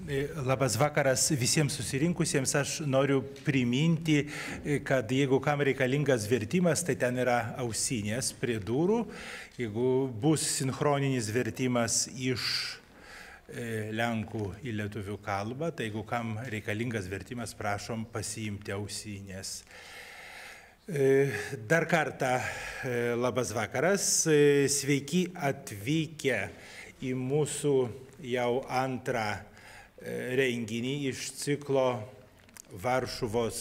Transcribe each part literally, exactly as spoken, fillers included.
Labas vakaras visiems susirinkusiems. Aš noriu priminti, kad jeigu kam reikalingas vertimas, tai ten yra ausinės prie durų. Jeigu bus sinchroninis vertimas iš lenkų į lietuvių kalbą, tai jeigu kam reikalingas vertimas, prašom pasiimti ausinės. Dar kartą labas vakaras. Sveiki atvykę į mūsų jau antrą renginį iš ciklo Varšuvos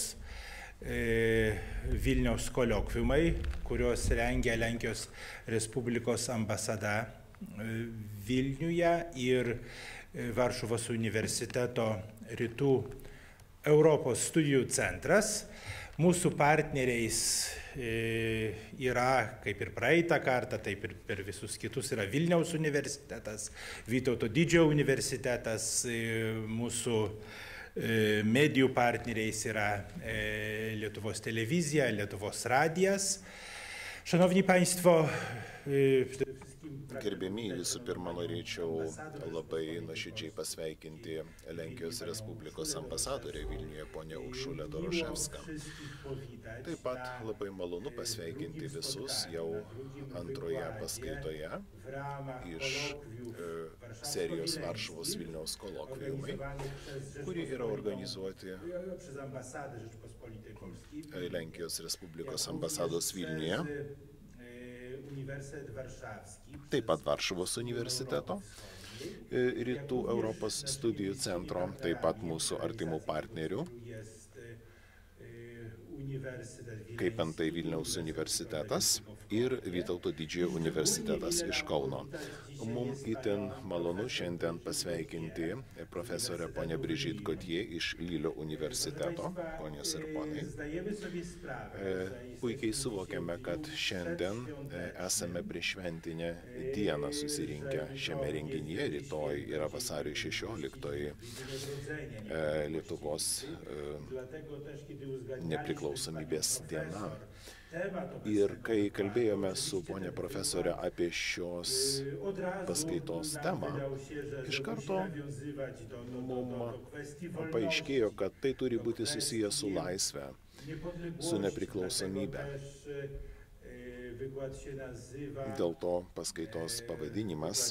Vilniaus koliokviumai, kurios rengia Lenkijos Respublikos ambasada Vilniuje ir Varšuvos universiteto Rytų Europos studijų centras. Mūsų partneriais yra, kaip ir praeitą kartą, taip ir per visus kitus, yra Vilniaus universitetas, Vytauto Didžiojo universitetas, mūsų medijų partneriais yra Lietuvos telewizja, Lietuvos radijas. Szanowni Państwo, Gerbėmi, visų pirma, norėčiau labai nuoširdžiai pasveikinti Lenkijos Respublikos ambasadorę Vilniuje, ponę Uršulę Doroševską. Taip pat labai malonu pasveikinti visus jau antroje paskaitoje iš e, serijos Varšuvos Vilniaus kolokviumai, kurie yra organizuoti Lenkijos Respublikos ambasados Vilniuje. Taip pat Varšuvos universiteto, Rytų Europos studijų centro, taip pat mūsų artimų partnerių, kaip antai Vilniaus universitetas ir Vytauto Didžiojo universitetas iš Kauno. Mums itin malonu šiandien pasveikinti profesorę ponę Brigitte Gauthier iš Lilio universiteto, ponios ir ponai. Puikiai suvokiame, kad šiandien esame prieš šventinę dieną susirinkę šiame renginyje. Rytoj yra vasario šešioliktoji Lietuvos nepriklausomybės diena. Ir kai kalbėjome su ponia profesorė apie šios paskaitos temą, iš karto mums paaiškėjo, kad tai turi būti susiję su laisve, su nepriklausomybe. Dėl to paskaitos pavadinimas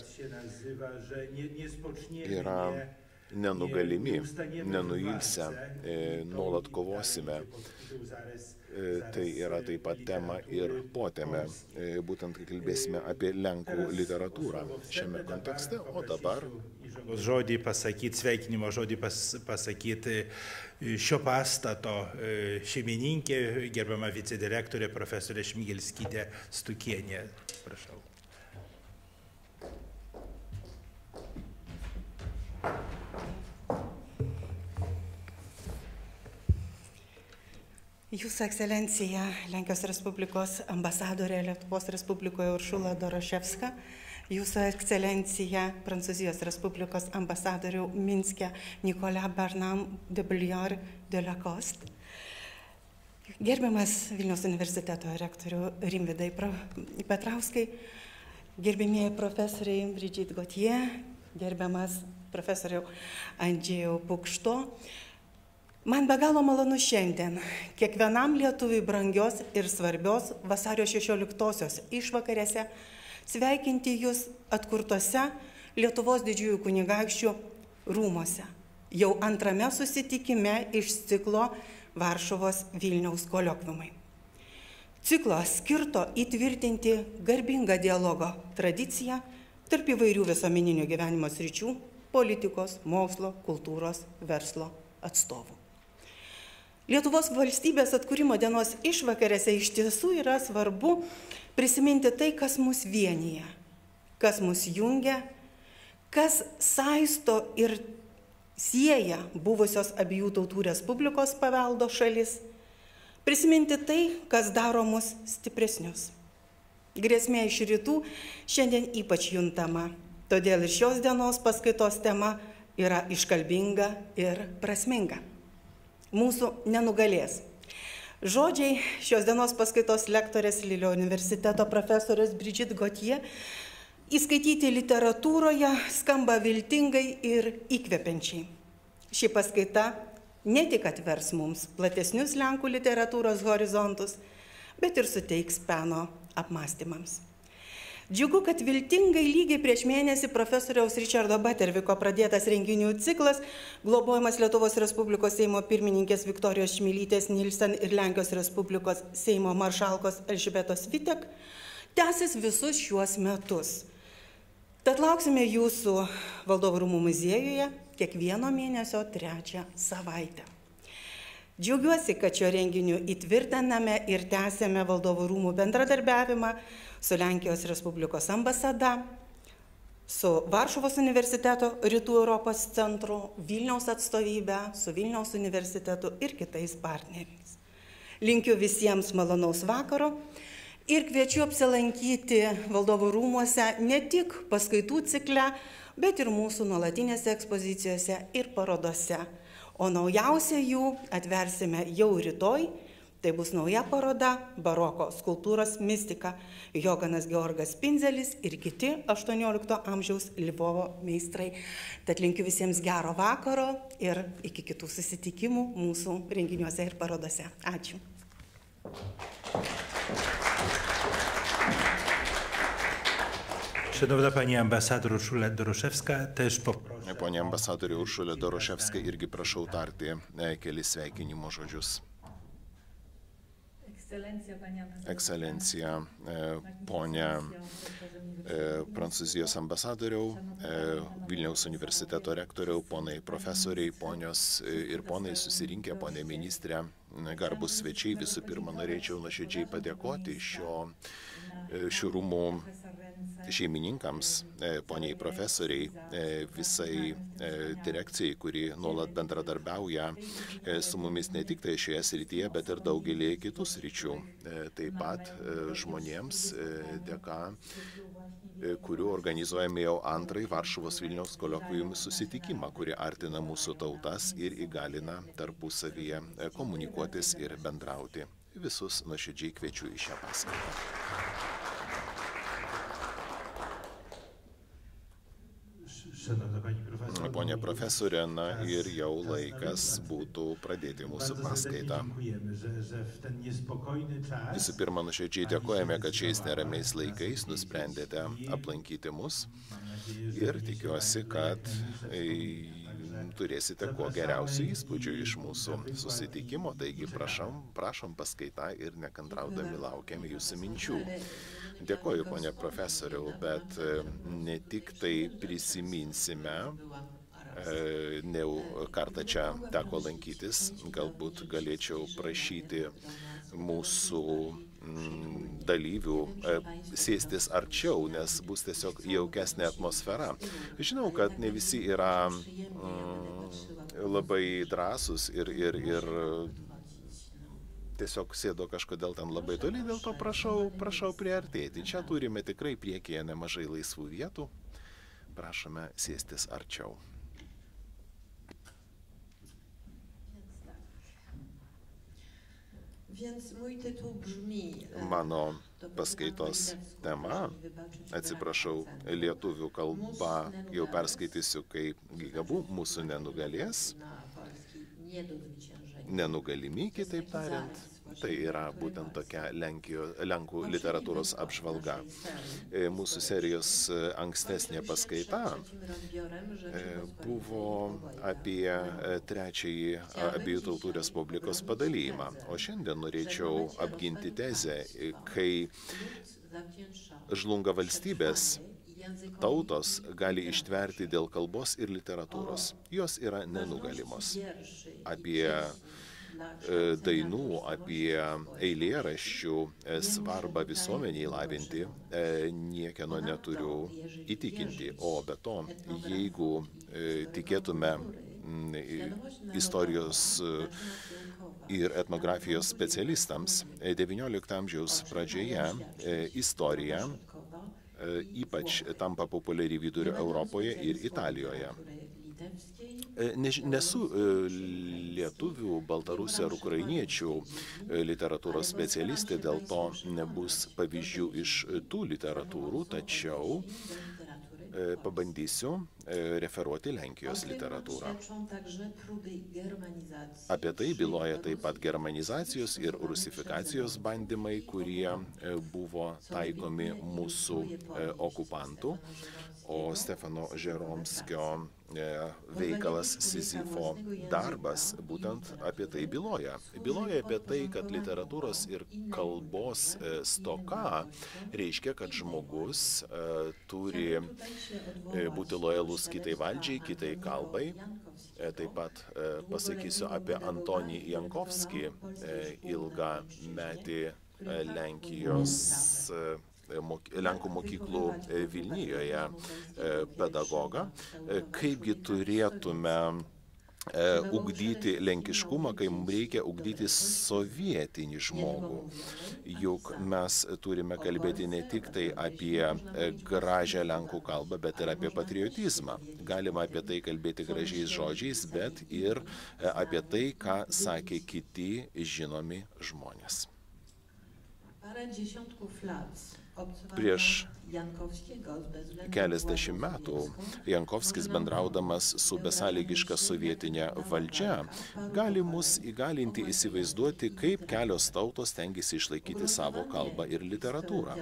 yra nenugalimi, nenuilsę, nuolat kovosime. Tai yra taip pat tema ir potema. Būtent kalbėsime apie lenkų literatūrą šiame kontekste, o dabar žodį pasakyti, sveikinimo žodį pas, pasakyti šio pastato šeimininkė, gerbiama vicedirektorė profesorė Šmigelskytė Stukienė. Prašau. Jūsų ekscelencija, Lenkijos Respublikos ambasadorė Lietuvos Respublikoje Uršula Doroševska, Jūsų ekscelencija, Prancūzijos Respublikos ambasadorių Minske Nicolas Bernard de Bulliard de Lacoste, gerbiamas Vilniaus universiteto rektorių Rimvydai Petrauskai, gerbimieji profesoriai Brigitte Gauthier, gerbiamas profesoriau Andžejau Pukšto. Man be galo malonu šiandien kiekvienam lietuviui brangios ir svarbios vasario šešioliktosios išvakarėse sveikinti jūs atkurtose Lietuvos didžiųjų kunigaikščių rūmose, jau antrame susitikime iš ciklo Varšuvos Vilniaus koliokviumai. Ciklo skirto įtvirtinti garbingą dialogo tradiciją tarp įvairių visuomeninio gyvenimo sričių, politikos, mokslo, kultūros, verslo atstovų. Lietuvos valstybės atkūrimo dienos išvakarėse iš tiesų yra svarbu prisiminti tai, kas mus vienyje, kas mus jungia, kas saisto ir sieja buvusios abiejų tautų respublikos paveldo šalis, prisiminti tai, kas daro mus stipresnius. Grėsmė iš rytų šiandien ypač juntama, todėl ir šios dienos paskaitos tema yra iškalbinga ir prasminga. Mūsų nenugalės. Žodžiai šios dienos paskaitos lektorės Lilio universiteto profesorės Brigitte Gauthier įskaityti literatūroje skamba viltingai ir įkvepiančiai. Ši paskaita ne tik atvers mums platesnius Lenkų literatūros horizontus, bet ir suteiks peno apmąstymams. Džiugu, kad viltingai lygiai prieš mėnesį profesoriaus Richardo Baterviko pradėtas renginių ciklas, globojamas Lietuvos Respublikos Seimo pirmininkės Viktorijos Čmilytės Nilsen ir Lenkijos Respublikos Seimo maršalkos Elžbietos Vitek, tęsis visus šiuos metus. Tad lauksime jūsų Valdovų rūmų muziejuje kiekvieno mėnesio trečią savaitę. Džiaugiuosi, kad šio renginiu įtvirtiname ir tęsėme Valdovų rūmų bendradarbiavimą su Lenkijos Respublikos ambasada, su Varšuvos universiteto Rytų Europos centru, Vilniaus atstovybe, su Vilniaus universitetu ir kitais partneriais. Linkiu visiems malonaus vakaro ir kviečiu apsilankyti Valdovų rūmuose ne tik paskaitų cikle, bet ir mūsų nuolatinėse ekspozicijose ir parodose. O naujausią jų atversime jau rytoj. Tai bus nauja paroda baroko skulptūros mistika Joganas Georgas Pinzelis ir kiti aštuoniolikto amžiaus Lvovo meistrai. Tad linkiu visiems gero vakaro ir iki kitų susitikimų mūsų renginiuose ir parodose. Ačiū. Szanowna Pani Ambasador Urszula Doroszewska, też poproszę. Panie ambasadorių Uršulė Doroševska, irgi prašau tarti kelis sveikinimo žodžius. Ekscelencija, ponia Prancūzijos ambasadoriau, Vilniaus universiteto rektoriau, ponai profesoriai, ponios ir ponai susirinkę, ponė ministrė, garbus svečiai, visų pirma norėčiau nuoširdžiai padėkoti šio šių rūmų šeimininkams, poniai profesoriai, visai direkcijai, kuri nuolat bendradarbiauja su mumis ne tik tai šioje srityje, bet ir daugelį kitų sričių. Taip pat žmonėms, dėka kurių organizuojame jau antrąjį Varšuvos Vilniaus kolokviumų susitikimą, kuri artina mūsų tautas ir įgalina tarpusavyje komunikuotis ir bendrauti. Visus nuoširdžiai kviečiu į šią paskaitą. Pone profesorė, na ir jau laikas būtų pradėti mūsų paskaitą. Visų pirma, nuoširdžiai dėkojame, kad šiais neramiais laikais nusprendėte aplankyti mus ir tikiuosi, kad turėsite kuo geriausių įspūdžių iš mūsų susitikimo, taigi prašom, prašom paskaitą ir nekantraudami laukiame jūsų minčių. Dėkoju, ponė profesoriau, bet ne tik tai prisiminsime, ne kartą čia teko lankytis, galbūt galėčiau prašyti mūsų dalyvių sėstis arčiau, nes bus tiesiog jaukesnė atmosfera. Žinau, kad ne visi yra labai drąsūs ir, ir, ir tiesiog sėdo kažkodėl ten labai toli, dėl to prašau, prašau priartėti. Čia turime tikrai priekyje nemažai laisvų vietų. Prašome sėstis arčiau. Mano paskaitos tema, atsiprašau, lietuvių kalba jau perskaitysiu kaip Gigabų, mūsų nenugalės. Nenugalimi, kitaip tariant, tai yra būtent tokia Lenkijo, Lenkų literatūros apžvalga. Mūsų serijos ankstesnė paskaita buvo apie trečiąjį abiejų tautų respublikos padalijimą. O šiandien norėčiau apginti tezę, kai žlunga valstybės, tautos gali ištverti dėl kalbos ir literatūros. Jos yra nenugalimos. Apie dainų, apie eilėraščių svarbą visuomeniai lavinti niekieno neturiu įtikinti. O be to, jeigu tikėtume istorijos ir etnografijos specialistams, devyniolikto amžiaus pradžioje istorija ypač tampa populiari vidurio Europoje ir Italijoje. Nesu lietuvių, baltarusių ar ukrainiečių literatūros specialistė, dėl to nebus pavyzdžių iš tų literatūrų, tačiau pabandysiu referuoti Lenkijos literatūrą. Apie tai byloja taip pat germanizacijos ir rusifikacijos bandymai, kurie buvo taikomi mūsų okupantų, o Stefano Žeromskio veikalas Sizifo darbas būtent apie tai byloja. Byloja apie tai, kad literatūros ir kalbos stoka reiškia, kad žmogus turi būti lojalus kitai valdžiai, kitai kalbai. Taip pat pasakysiu apie Antonį Jankovskį, ilgą metį Lenkijos Lenkų mokyklų Vilnijoje pedagogą, kaipgi turėtume ugdyti lenkiškumą, kai mums reikia ugdyti sovietinį žmogų. Juk mes turime kalbėti ne tik tai apie gražią lenkų kalbą, bet ir apie patriotizmą. Galima apie tai kalbėti gražiais žodžiais, bet ir apie tai, ką sakė kiti žinomi žmonės. Prieš keliasdešimt metų Jankovskis, bendraudamas su besąlygiška sovietinė valdžia, gali mus įgalinti įsivaizduoti, kaip kelios tautos stengiasi išlaikyti savo kalbą ir literatūrą.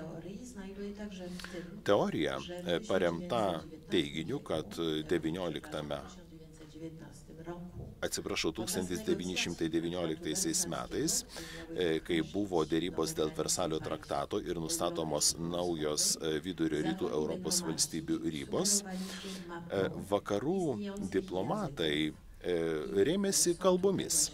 Teorija paremta teiginiu, kad devynioliktame Atsiprašau, tūkstantis devyni šimtai devynioliktaisiais metais, kai buvo dėrybos dėl Versalio traktato ir nustatomos naujos vidurio rytų Europos valstybių ribos, vakarų diplomatai rėmėsi kalbomis.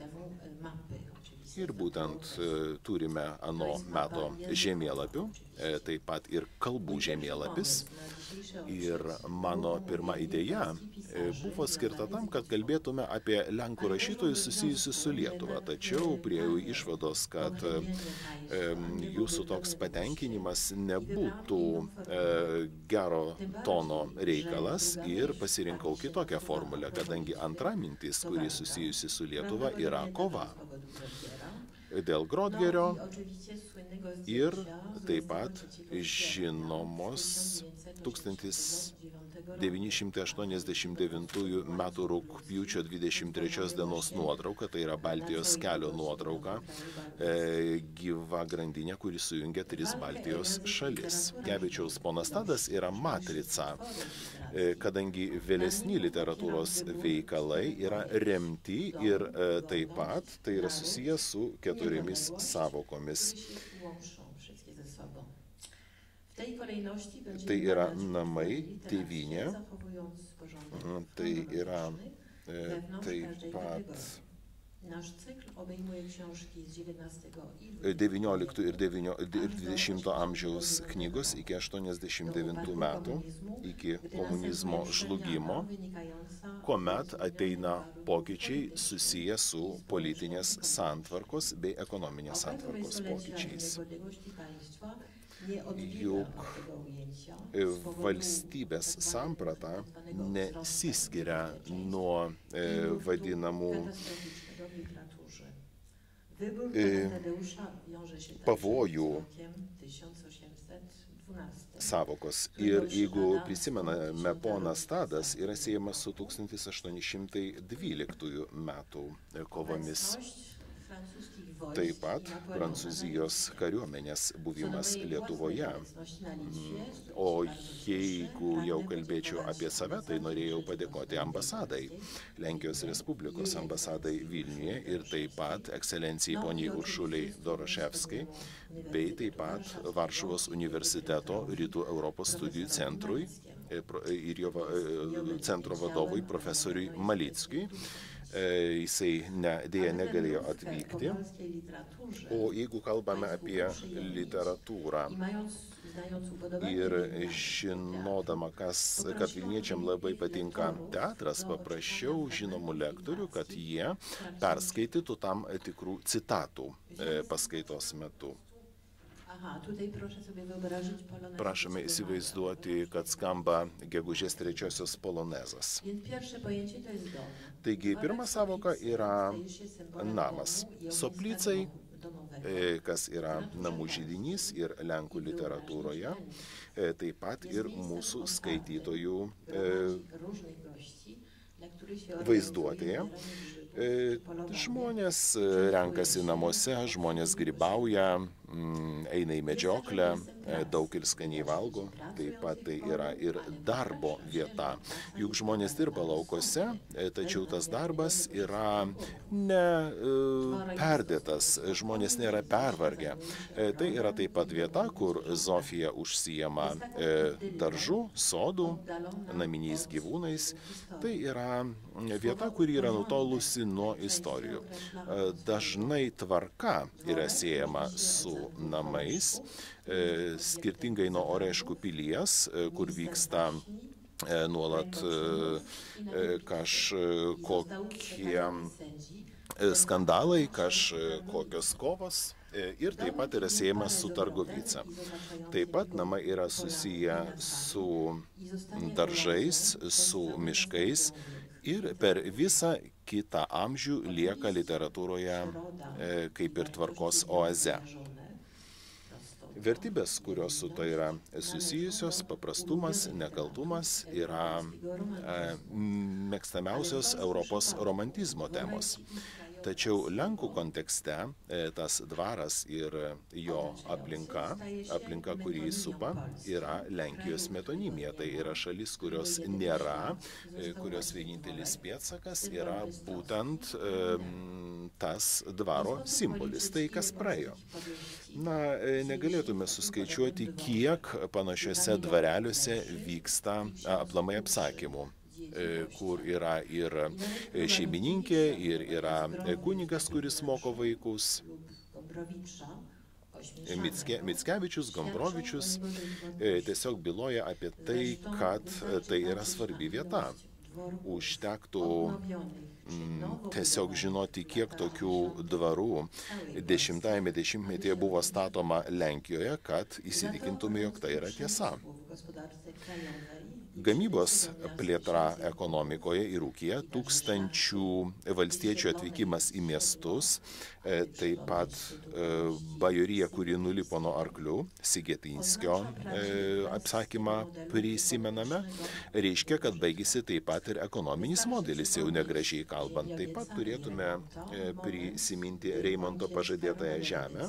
Ir būtent turime ano meto žemėlapių, taip pat ir kalbų žemėlapis. Ir mano pirma idėja buvo skirta tam, kad kalbėtume apie lenkų rašytojus susijusius su Lietuva. Tačiau priejau išvados, kad jūsų toks patenkinimas nebūtų gero tono reikalas ir pasirinkau kitokią formulę, kadangi antra mintis, kuri susijusi su Lietuva, yra kova dėl Grodgerio ir taip pat žinomos tūkstantis devyni šimtai aštuoniasdešimt devintųjų metų rugpjūčio dvidešimt trečios dienos nuotrauka, tai yra Baltijos kelio nuotrauka, e, gyva grandinė, kuri sujungia tris Baltijos šalis. Gevičiaus Ponas Tadas yra matrica, e, kadangi vėlesni literatūros veikalai yra remti ir e, taip pat tai yra susijęs su keturiomis savokomis. Tai yra namai, tėvynė, tai yra e, taip pat devyniolikto ir dvidešimto amžiaus knygos iki aštuoniasdešimt devintų metų, iki komunizmo žlugimo, kuomet ateina pokyčiai susiję su politinės santvarkos bei ekonominės santvarkos pokyčiais. Juk valstybės samprata nesiskiria nuo e, vadinamų e, pavojų savokos. Ir jeigu prisimename, Ponas Tadas yra siejamas su tūkstantis aštuoni šimtai dvyliktųjų metų kovomis. Taip pat Prancūzijos kariuomenės buvimas Lietuvoje. O jeigu jau kalbėčiau apie save, tai norėjau padėkoti ambasadai, Lenkijos Respublikos ambasadai Vilniuje ir taip pat ekscelencijai poniai Uršuliai Doroševskai, bei taip pat Varšuvos universiteto Rytų Europos studijų centrui ir jo centro vadovui profesoriui Malickiui. Jisai ne, dėja negalėjo atvykti. O jeigu kalbame apie literatūrą ir žinodama, kas, kad vilniečiam labai patinka teatras, paprašiau žinomų lektorių, kad jie perskaitytų tam tikrų citatų paskaitos metu. Prašome įsivaizduoti, kad skamba gegužės trečiosios polonezas. Taigi, pirma savoka yra namas. Soplicai kas yra namų židinys ir lenkų literatūroje, taip pat ir mūsų skaitytojų vaizduotėje. Žmonės renkasi namuose, žmonės grybauja, eina į medžioklę, daug ir skaniai valgo, taip pat tai yra ir darbo vieta. Juk žmonės dirba laukose, tačiau tas darbas yra ne perdėtas, žmonės nėra pervargę. Tai yra taip pat vieta, kur Zofija užsijama daržų, sodų, naminiais gyvūnais. Tai yra vieta, kuri yra nutolusi nuo istorijų. Dažnai tvarka yra siejama su namais, skirtingai nuo Oreškų pilies, kur vyksta nuolat kažkokie skandalai, kažkokios kovos. Ir taip pat yra siejamas su Targovica. Taip pat namai yra susiję su daržais, su miškais ir per visą kitą amžių lieka literatūroje kaip ir tvarkos oaze. Vertybės, kurios su tai yra susijusios, paprastumas, nekaltumas, yra mėgstamiausios Europos romantizmo temos. Tačiau Lenkų kontekste tas dvaras ir jo aplinka, aplinka, kurį supa, yra Lenkijos metonimija. Tai yra šalis, kurios nėra, kurios vienintelis pėdsakas yra būtent tas dvaro simbolis, tai kas praėjo. Na, negalėtume suskaičiuoti, kiek panašiuose dvareliuose vyksta aplamai apsakymų, kur yra ir šeimininkė, ir yra kunigas, kuris moko vaikus. Mickevičius, Gombrovičius tiesiog byloja apie tai, kad tai yra svarbi vieta. Užtektų tiesiog žinoti, kiek tokių dvarų dešimtajame dešimtmetyje buvo statoma Lenkijoje, kad įsitikintume, jog tai yra tiesa. Gamybos plėtra ekonomikoje ir ūkyje, tūkstančių valstiečių atvykimas į miestus, taip pat bajorija, kuri nulipo nuo arklių, Sigetinskio apsakymą prisimename, reiškia, kad baigėsi taip pat ir ekonominis modelis, jau negražiai kalbant. Taip pat turėtume prisiminti Reimonto pažadėtąją žemę,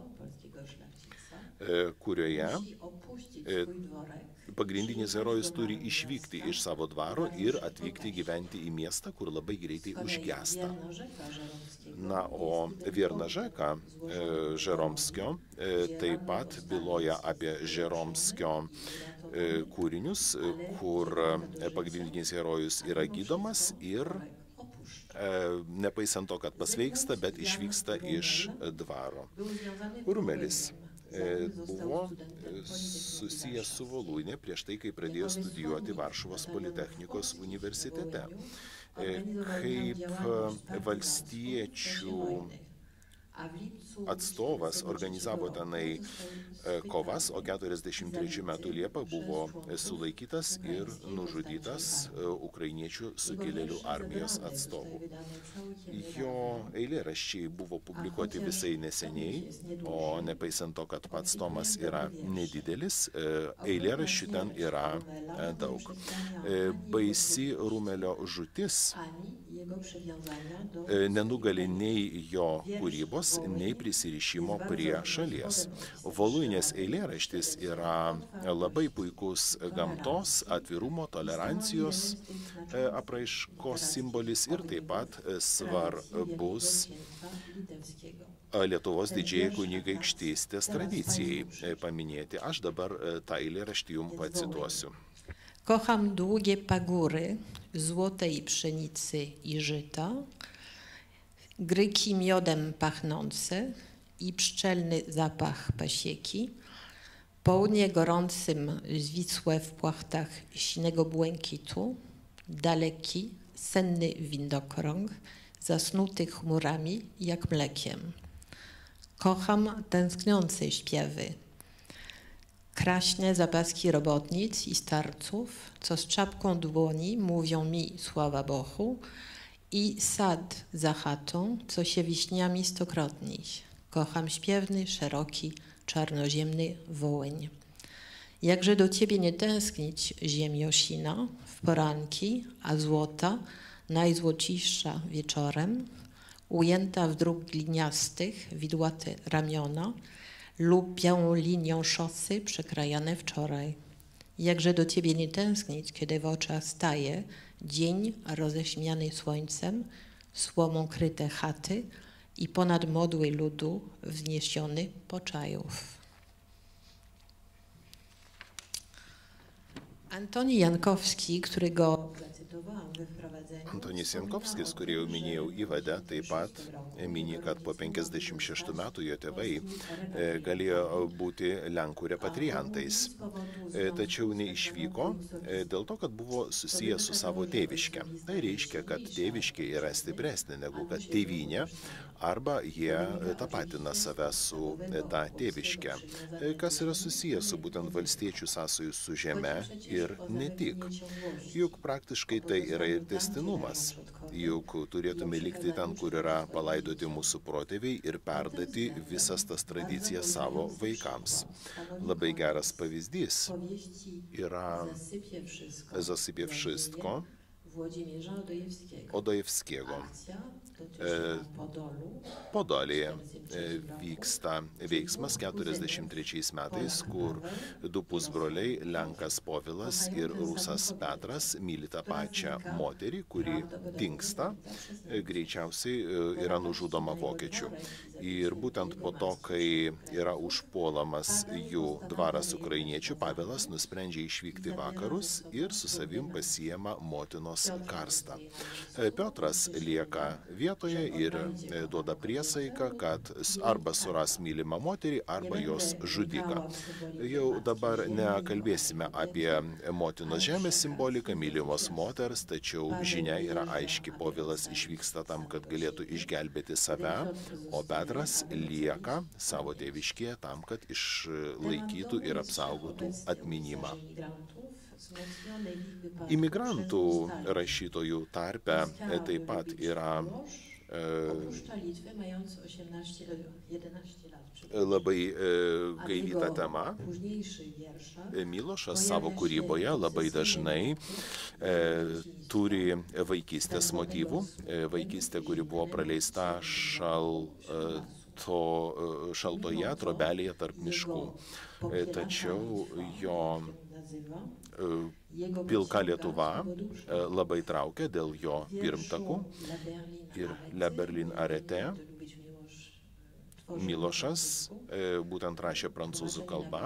kurioje pagrindinis herojus turi išvykti iš savo dvaro ir atvykti gyventi į miestą, kur labai greitai užgęsta. Na, o Viernažeka Žeromskio taip pat byloja apie Žeromskio kūrinius, kur pagrindinis herojus yra gydomas ir nepaisant to, kad pasveiksta, bet išvyksta iš dvaro. Rumelis buvo susijęs su Voluinė prieš tai, kai pradėjo studijuoti Varšuvos politechnikos universitete. Kaip valstiečių atstovas organizavo tenai kovas, o keturiasdešimt trečių metų Liepą buvo sulaikytas ir nužudytas ukrainiečių sukilėlių armijos atstovų. Jo eilėraščiai buvo publikuoti visai neseniai, o nepaisant to, kad pats tomas yra nedidelis, eilėraščių ten yra daug. Baisi Rumelio žūtis nenugali nei jo kūrybos, nei prisirišimo prie šalies. Voluinės eilėraštis yra labai puikus gamtos, atvirumo, tolerancijos apraiškos simbolis ir taip pat svarbus Lietuvos didžiajai kunigaikštystės tradicijai paminėti. Aš dabar tą eilėraštį jums pacituosiu. Kocham długie pagóry, złotej pszenicy i żyta, gryki miodem pachnące i pszczelny zapach pasieki, południe gorącym zwisłe w płachtach sinego błękitu, daleki, senny windokrąg, zasnuty chmurami jak mlekiem. Kocham tęskniące śpiewy, kraśne zapaski robotnic i starców, co z czapką dłoni mówią mi sława Bohu, i sad za chatą, co się wiśniami stokrotnić. Kocham śpiewny, szeroki, czarnoziemny Wołyń. Jakże do ciebie nie tęsknić, ziemio sina, w poranki, a złota, najzłociszsza wieczorem, ujęta w dróg gliniastych, widłate ramiona lub białą linią szosy przekrajane wczoraj. Jakże do ciebie nie tęsknić, kiedy w oczach staje dzień roześmiany słońcem, słomą kryte chaty i ponad modły ludu wzniesiony poczajów. Antoni Jankowski, którego zacytowałam we wprowadzeniu. Antonis Jankovskis, kurį jau minėjau įvade, taip pat mini, kad po penkiasdešimt šeštų metų jo tėvai galėjo būti Lenkų repatriantais. Tačiau neišvyko dėl to, kad buvo susijęs su savo tėviške. Tai reiškia, kad tėviškė yra stipresnė negu kad tėvynė, arba jie tapatina save su ta tėviške. Kas yra susijęs su būtent valstiečių sąsajų su žeme ir ne tik. Juk praktiškai tai yra ir tęstinumas. Juk turėtume likti ten, kur yra palaidoti mūsų protėviai ir perduoti visas tas tradicijas savo vaikams. Labai geras pavyzdys yra Zasypie wszystko Odojewskiego. Podolėje vyksta veiksmas keturiasdešimt trečiais metais, kur du pusbroliai, Lenkas Povilas ir Rusas Petras, myli tą pačią moterį, kuri dingsta, greičiausiai yra nužudoma vokiečių. Ir būtent po to, kai yra užpuolamas jų dvaras ukrainiečių, Pavelas nusprendžia išvykti vakarus ir su savim pasiema motinos karstą. Piotras lieka vietoje ir duoda priesaiką, kad arba suras mylimą moterį, arba jos žudiką. Jau dabar nekalbėsime apie motinos žemės simboliką, mylimos moters, tačiau žinia yra aiški, Povilas išvyksta tam, kad galėtų išgelbėti save, o Petras lieka savo tėviškėje tam, kad išlaikytų ir apsaugotų atminimą. Imigrantų rašytojų tarpe taip pat yra labai gaivyta tema. Milošas savo kūryboje labai dažnai turi vaikystės motyvų. Vaikystė, kuri buvo praleista šal, to, šaltoje trobelėje tarp miškų. Tačiau jo Pilka Lietuva labai traukia dėl jo pirmtakų ir Le Berlin Arete. Milošas būtent rašė prancūzų kalba.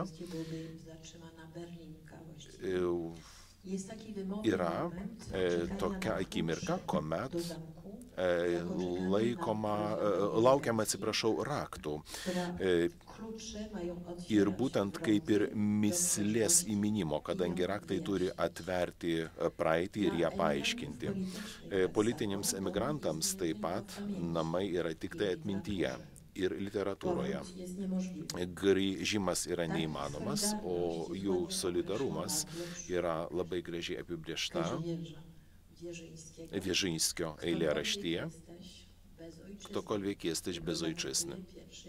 Yra tokia akimirka, kuomet laikoma, laukiama, atsiprašau, raktų. Ir būtent kaip ir mislės įminimo, kadangi raktai turi atverti praeitį ir ją paaiškinti. Politiniams emigrantams taip pat namai yra tik tai atmintyje ir literatūroje. Grįžimas yra neįmanomas, o jų solidarumas yra labai gražiai apibrėžta Wierzyńskio eilėraštyje Ktokolwiek jesteś bez ojczyzny.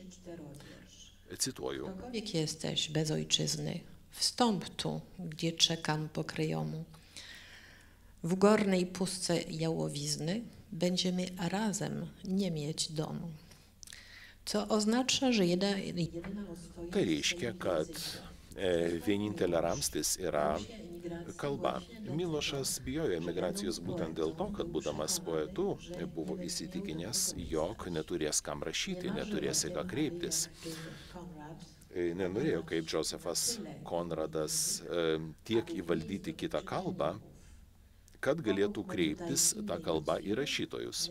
Cytuję. Ktokolwiek jesteś bez ojczyzny, wstąp tu, gdzie czekam po kryjomu. W górnej pustce jałowizny będziemy razem nie mieć domu. Co oznacza, że jedyna ostojność... Tai reiškia, kad vienintelė ramstis yra kalba. Milošas bijojo emigracijos būtent dėl to, kad būdamas poetu buvo įsitikinęs, jog neturės kam rašyti, neturės į ką kreiptis. Nenorėjo, kaip Džozefas Konradas, tiek įvaldyti kitą kalbą, kad galėtų kreiptis tą kalbą į rašytojus.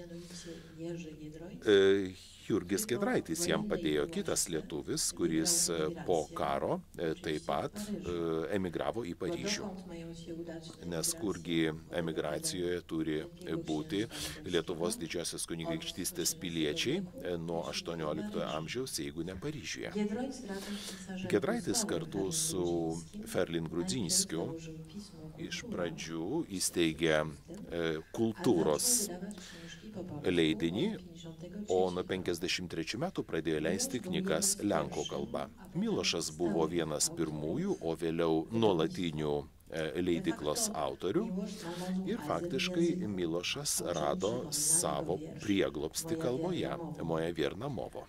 Jurgis Giedraitis jam padėjo, kitas lietuvis, kuris po karo taip pat emigravo į Paryžių. Nes kurgi emigracijoje turi būti Lietuvos didžiosios kunigaikštystės piliečiai nuo aštuonioliktojo amžiaus, jeigu ne Paryžiuje. Giedraitis kartu su Ferlin Grudzinskiu iš pradžių įsteigė kultūros leidinį, o nuo penkiasdešimt trečių metų pradėjo leisti knygas lenkų kalba. Milošas buvo vienas pirmųjų, o vėliau nuolatinių leidyklos autorių ir faktiškai Milošas rado savo prieglobstį kalboje, Moje Viernamovo.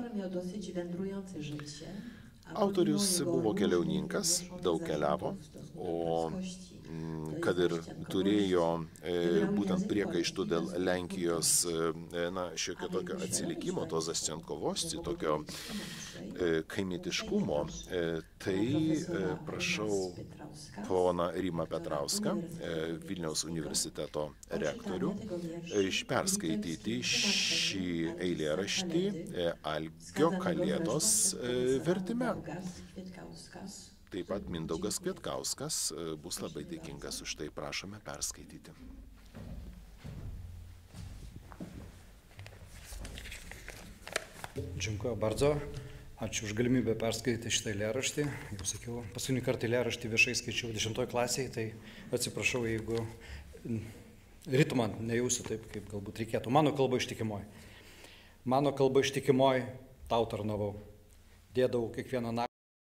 Autorius buvo keliauninkas, daug keliavo, o kad ir turėjo būtent priekaištų dėl Lenkijos, na, šiokio tokio atsilikimo, to Zascenkovosti, tokio kaimietiškumo, tai prašau poną Rimą Petrauską, Vilniaus universiteto rektorių, perskaityti šį eilėraštį Algio Kalėdos vertime. Taip pat Mindaugas Kwietkauskas bus labai dėkingas už tai, prašome perskaityti. Dziękuję bardzo. Ačiū už galimybę perskaityti šitą eilėraštį. Jau sakiau, paskutinį kartą eilėraštį viešai skaičiau dešimtoj klasėje, tai atsiprašau, jeigu ritmą nejausiu taip, kaip galbūt reikėtų. Mano kalba ištikimoji. Mano kalba ištikimoji, tau tarnavau. Dėdavau kiekvieną naktį.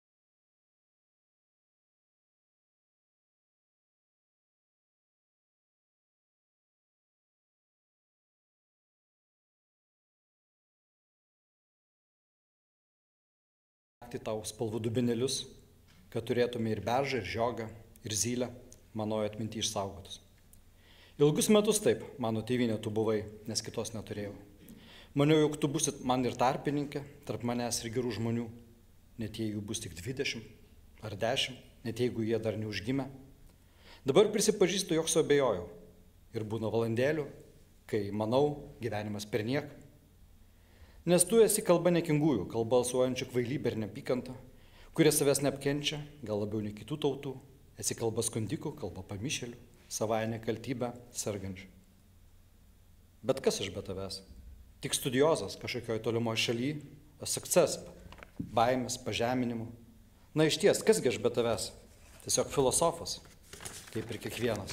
Tau spalvų dubinėlius, kad turėtume ir beržą, ir žiogą, ir zylę, manojo atminti išsaugotus. Ilgus metus taip, mano tėvynė tu buvai, nes kitos neturėjau. Maniau, jog tu busit man ir tarpininkė, tarp manęs ir gerų žmonių, net jeigu bus tik dvidešimt ar dešimt, net jeigu jie dar neužgimė. Dabar prisipažįstu, jog suabejojau. Ir būna valandėlių, kai manau, gyvenimas per niek. Nes tu esi kalba nekingųjų, kalba alsuojančių kvailybę ir neapykantą, kurie savęs neapkenčia, gal labiau nei kitų tautų, esi kalba skundikų, kalba pamišėlių, savąją nekaltybę sergančių. Bet kas aš be tavęs? Tik studiozas kažkokioj tolimoje šalyje, sukces, baimės, pažeminimų. Na iš ties, kasgi aš be tavęs? Tiesiog filosofas, kaip ir kiekvienas.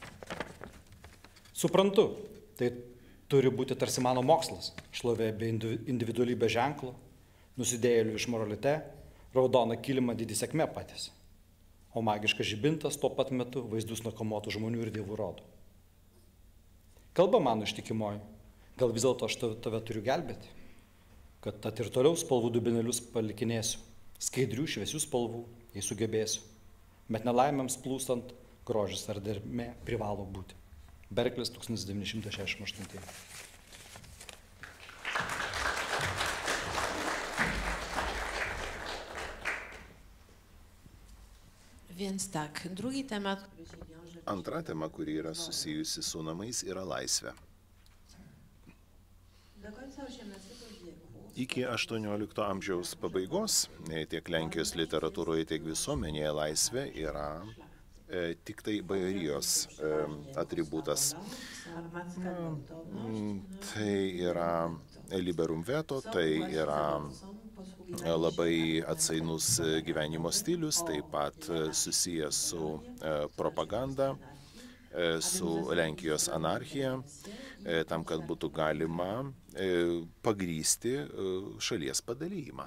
Suprantu, tai turi būti tarsi mano mokslas, šlovė be individualybė ženklo, nusidėjėlių iš moralite, raudona kilima didį sėkmė patys. O magiškas žibintas tuo pat metu vaizdus nuo kamuotų žmonių ir dievų rodo. Kalba mano ištikimoji, gal vis dėlto aš tave turiu gelbėti, kad tad ir toliau spalvų dubinėlius palikinėsiu, skaidrių šviesių spalvų, jei sugebėsiu, bet nelaimėms plūstant, grožis ar dermė privalo būti. Berklis tūkstantis devyni šimtai šešiasdešimt aštuntieji. Więc tak, drugi temat. Antra tema, kuri yra susijusi su namais, yra laisvė. Iki aštuoniolikto amžiaus pabaigos tiek Lenkijos literatūroje, tiek visuomenėje laisvė yra E, tik tai bajorijos e, atributas. Na, tai yra liberum veto, tai yra labai atsainus gyvenimo stilius, taip pat susijęs su e, propaganda, e, su Lenkijos anarchija, e, tam, kad būtų galima e, pagrysti e, šalies padalijimą.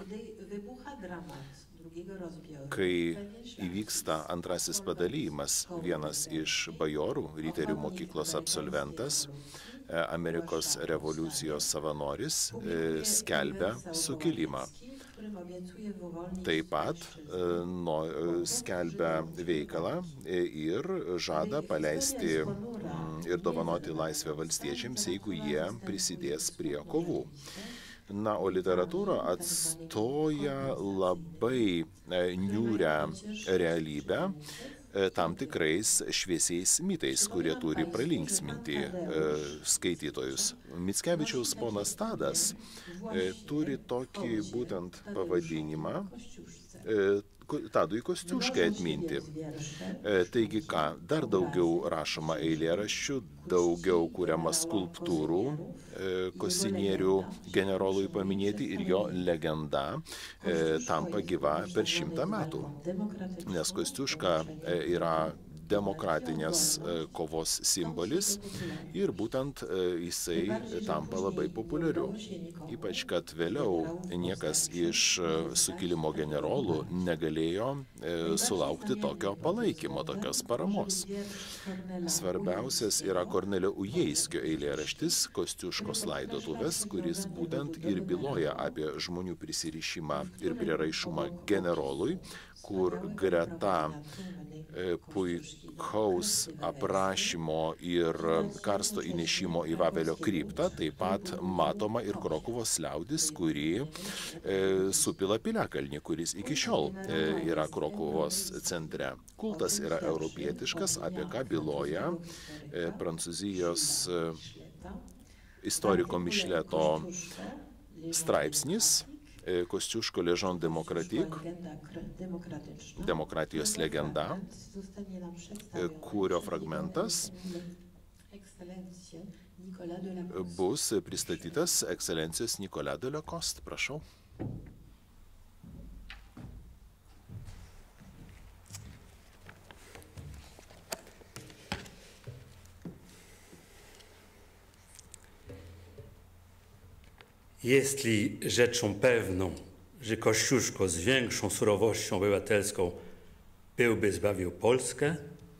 Kai įvyksta antrasis padalyjimas, vienas iš bajorų, riterių mokyklos absolventas, Amerikos revoliucijos savanoris, skelbia sukilimą. Taip pat no, skelbia veikalą ir žada paleisti ir dovanoti laisvę valstiečiams, jeigu jie prisidės prie kovų. Na, o literatūra atstoja labai niūrią realybę tam tikrais šviesiais mitais, kurie turi pralinksminti skaitytojus. Mickevičiaus ponas Tadas turi tokį būtent pavadinimą Tadui Kosciuškai atminti. Taigi ką, dar daugiau rašoma eilėraščių, daugiau kuriama skulptūrų Kosinierių generolui paminėti ir jo legenda tampa gyva per šimtą metų. Nes Kosciuška yra demokratinės kovos simbolis ir būtent jisai tampa labai populiariu. Ypač, kad vėliau niekas iš sukilimo generolų negalėjo sulaukti tokio palaikymo, tokios paramos. Svarbiausias yra Kornelio Ujeiskio eilėraštis Kostiuškos laidotuvės, kuris būtent ir byloja apie žmonių prisirišimą ir prieraišumą generolui, kur greta puikaus aprašymo ir karsto įnešimo į Vavelio kryptą taip pat matoma ir Krokuvos liaudis, kuri supila piliakalnį, kuris iki šiol yra Krokuvos centre. Kultas yra europietiškas, apie ką byloja Prancūzijos istoriko Mišleto straipsnis Kostiuško Legende Demokratique, demokratijos legenda, kurio fragmentas bus pristatytas ekscelencijos Nicolas de Lacoste. Prašau. Jeśli rzeczą pewną, że Kościuszko z większą surowością obywatelską byłby zbawił Polskę,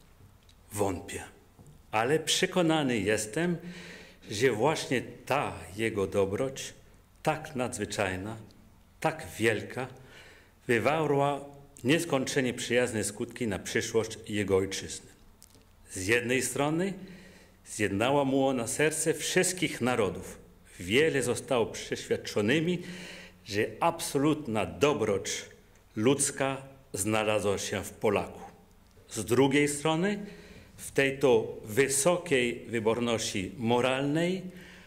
wątpię. Ale przekonany jestem, że właśnie ta jego dobroć, tak nadzwyczajna, tak wielka, wywarła nieskończenie przyjazne skutki na przyszłość jego ojczyzny. Z jednej strony zjednała mu ona serce wszystkich narodów. Wiele zostało przeświadczonymi, że absolutna dobroć ludzka znalazła się w Polaku. Z drugiej strony, w tej to wysokiej wyborności moralnej,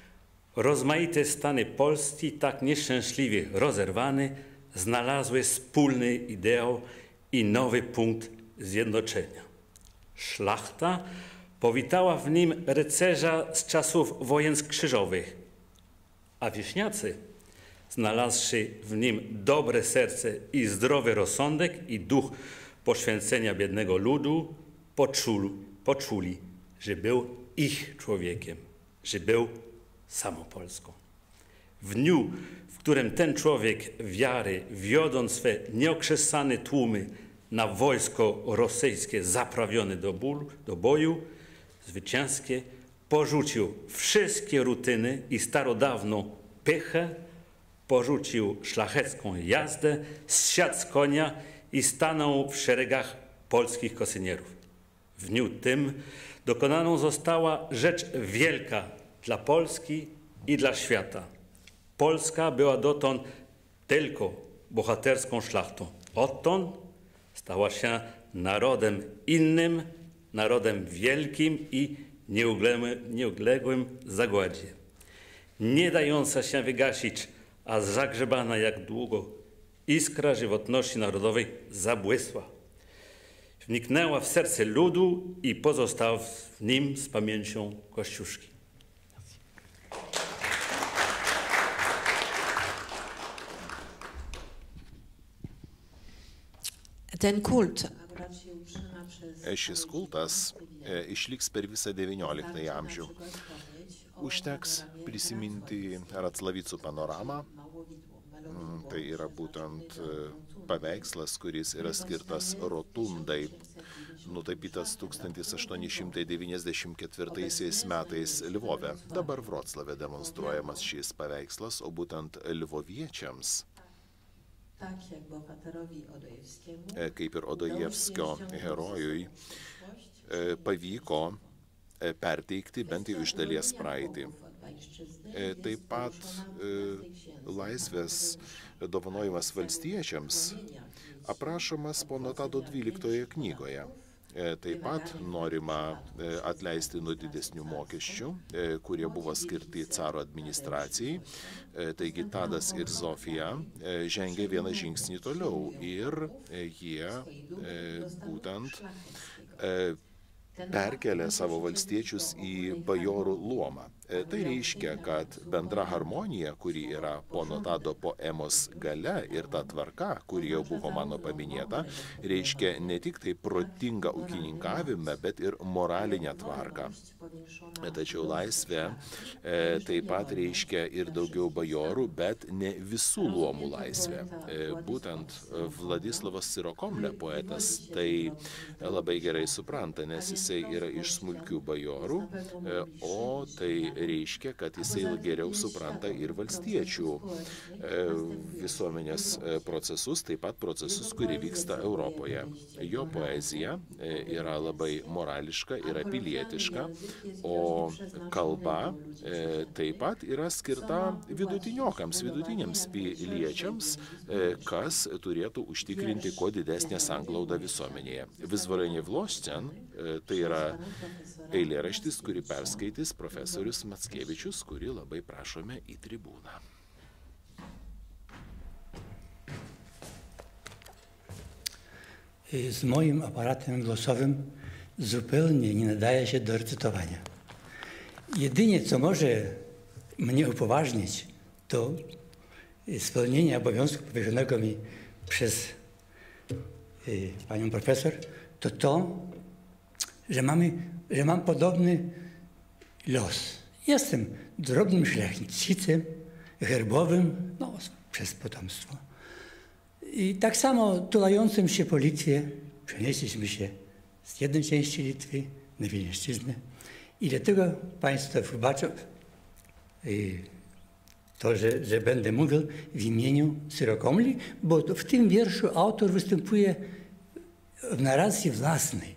rozmaite stany Polski, tak nieszczęśliwie rozerwane, znalazły wspólny ideał i nowy punkt zjednoczenia. Szlachta powitała w nim rycerza z czasów wojen krzyżowych, a wieśniacy, znalazłszy w nim dobre serce i zdrowy rozsądek i duch poświęcenia biednego ludu, poczuli, poczuli, że był ich człowiekiem, że był samą Polską. W dniu, w którym ten człowiek wiary, wiodąc swe nieokrzesane tłumy na wojsko rosyjskie zaprawione do, ból, do boju, zwycięskie, porzucił wszystkie rutyny i starodawną pychę, porzucił szlachecką jazdę, zsiadł z konia i stanął w szeregach polskich kosynierów. W dniu tym dokonaną została rzecz wielka dla Polski i dla świata. Polska była dotąd tylko bohaterską szlachtą. Odtąd stała się narodem innym, narodem wielkim i nieuległym, nieuległym zagładzie. Nie dająca się wygasić, a zagrzebana jak długo iskra żywotności narodowej zabłysła. Wniknęła w serce ludu i pozostała w nim z pamięcią Kościuszki. Ten kult Šis kultas išliks per visą devynioliktąjį amžių. Užteks prisiminti Raclavicų panoramą. Tai yra būtent paveikslas, kuris yra skirtas rotundai, nutapytas tūkstantis aštuoni šimtai devyniasdešimt ketvirtaisiais metais Lvove. Dabar Vroclave demonstruojamas šis paveikslas, o būtent lvoviečiams, kaip ir Odojevskio herojui, pavyko perteikti bent jau iš dalies praeitį. Taip pat laisvės dovanojimas valstiečiams aprašomas pono Tado dvyliktoje knygoje. Taip pat norima atleisti nuo didesnių mokesčių, kurie buvo skirti caro administracijai. Taigi Tadas ir Zofija žengė vieną žingsnį toliau ir jie būtent perkelė savo valstiečius į bajorų luomą. Tai reiškia, kad bendra harmonija, kuri yra pono Tado poemos gale ir ta tvarka, kuri jau buvo mano paminėta, reiškia ne tik tai protingą ūkininkavimą, bet ir moralinę tvarką. Tačiau laisvė e, taip pat reiškia ir daugiau bajorų, bet ne visų luomų laisvė. E, būtent Vladislavas Sirokomlė poetas tai labai gerai supranta, nes jisai yra iš smulkių bajorų, e, o tai reiškia, kad jisai geriau supranta ir valstiečių e, visuomenės procesus, taip pat procesus, kurie vyksta Europoje. Jo poezija e, yra labai morališka, yra pilietiška, o kalba e, taip pat yra skirta vidutiniokams, vidutiniams piliečiams, e, kas turėtų užtikrinti kuo didesnę sanglaudą visuomenėje. Vyzvorenie Vlošcen e, tai yra eilėraštis, kurį perskaitys profesorius Mackevičius, kurį labai prašome į tribūną. Z moim aparatem głosowym zupełnie nie nadaje się do recytowania. Jedynie, co może mnie upoważnić do spełnienia obowiązku powierzonego mi przez y, panią profesor, to to, że, mamy, że mam podobny los. Jestem drobnym szlachcicem, herbowym, no, przez potomstwo. I tak samo tulającym się po Litwie przenieśliśmy się z jednej części Litwy na Wileńszczyznę. I dlatego Państwo wybaczą to, że, że będę mówił w imieniu Syrokomli, bo w tym wierszu autor występuje w narracji własnej.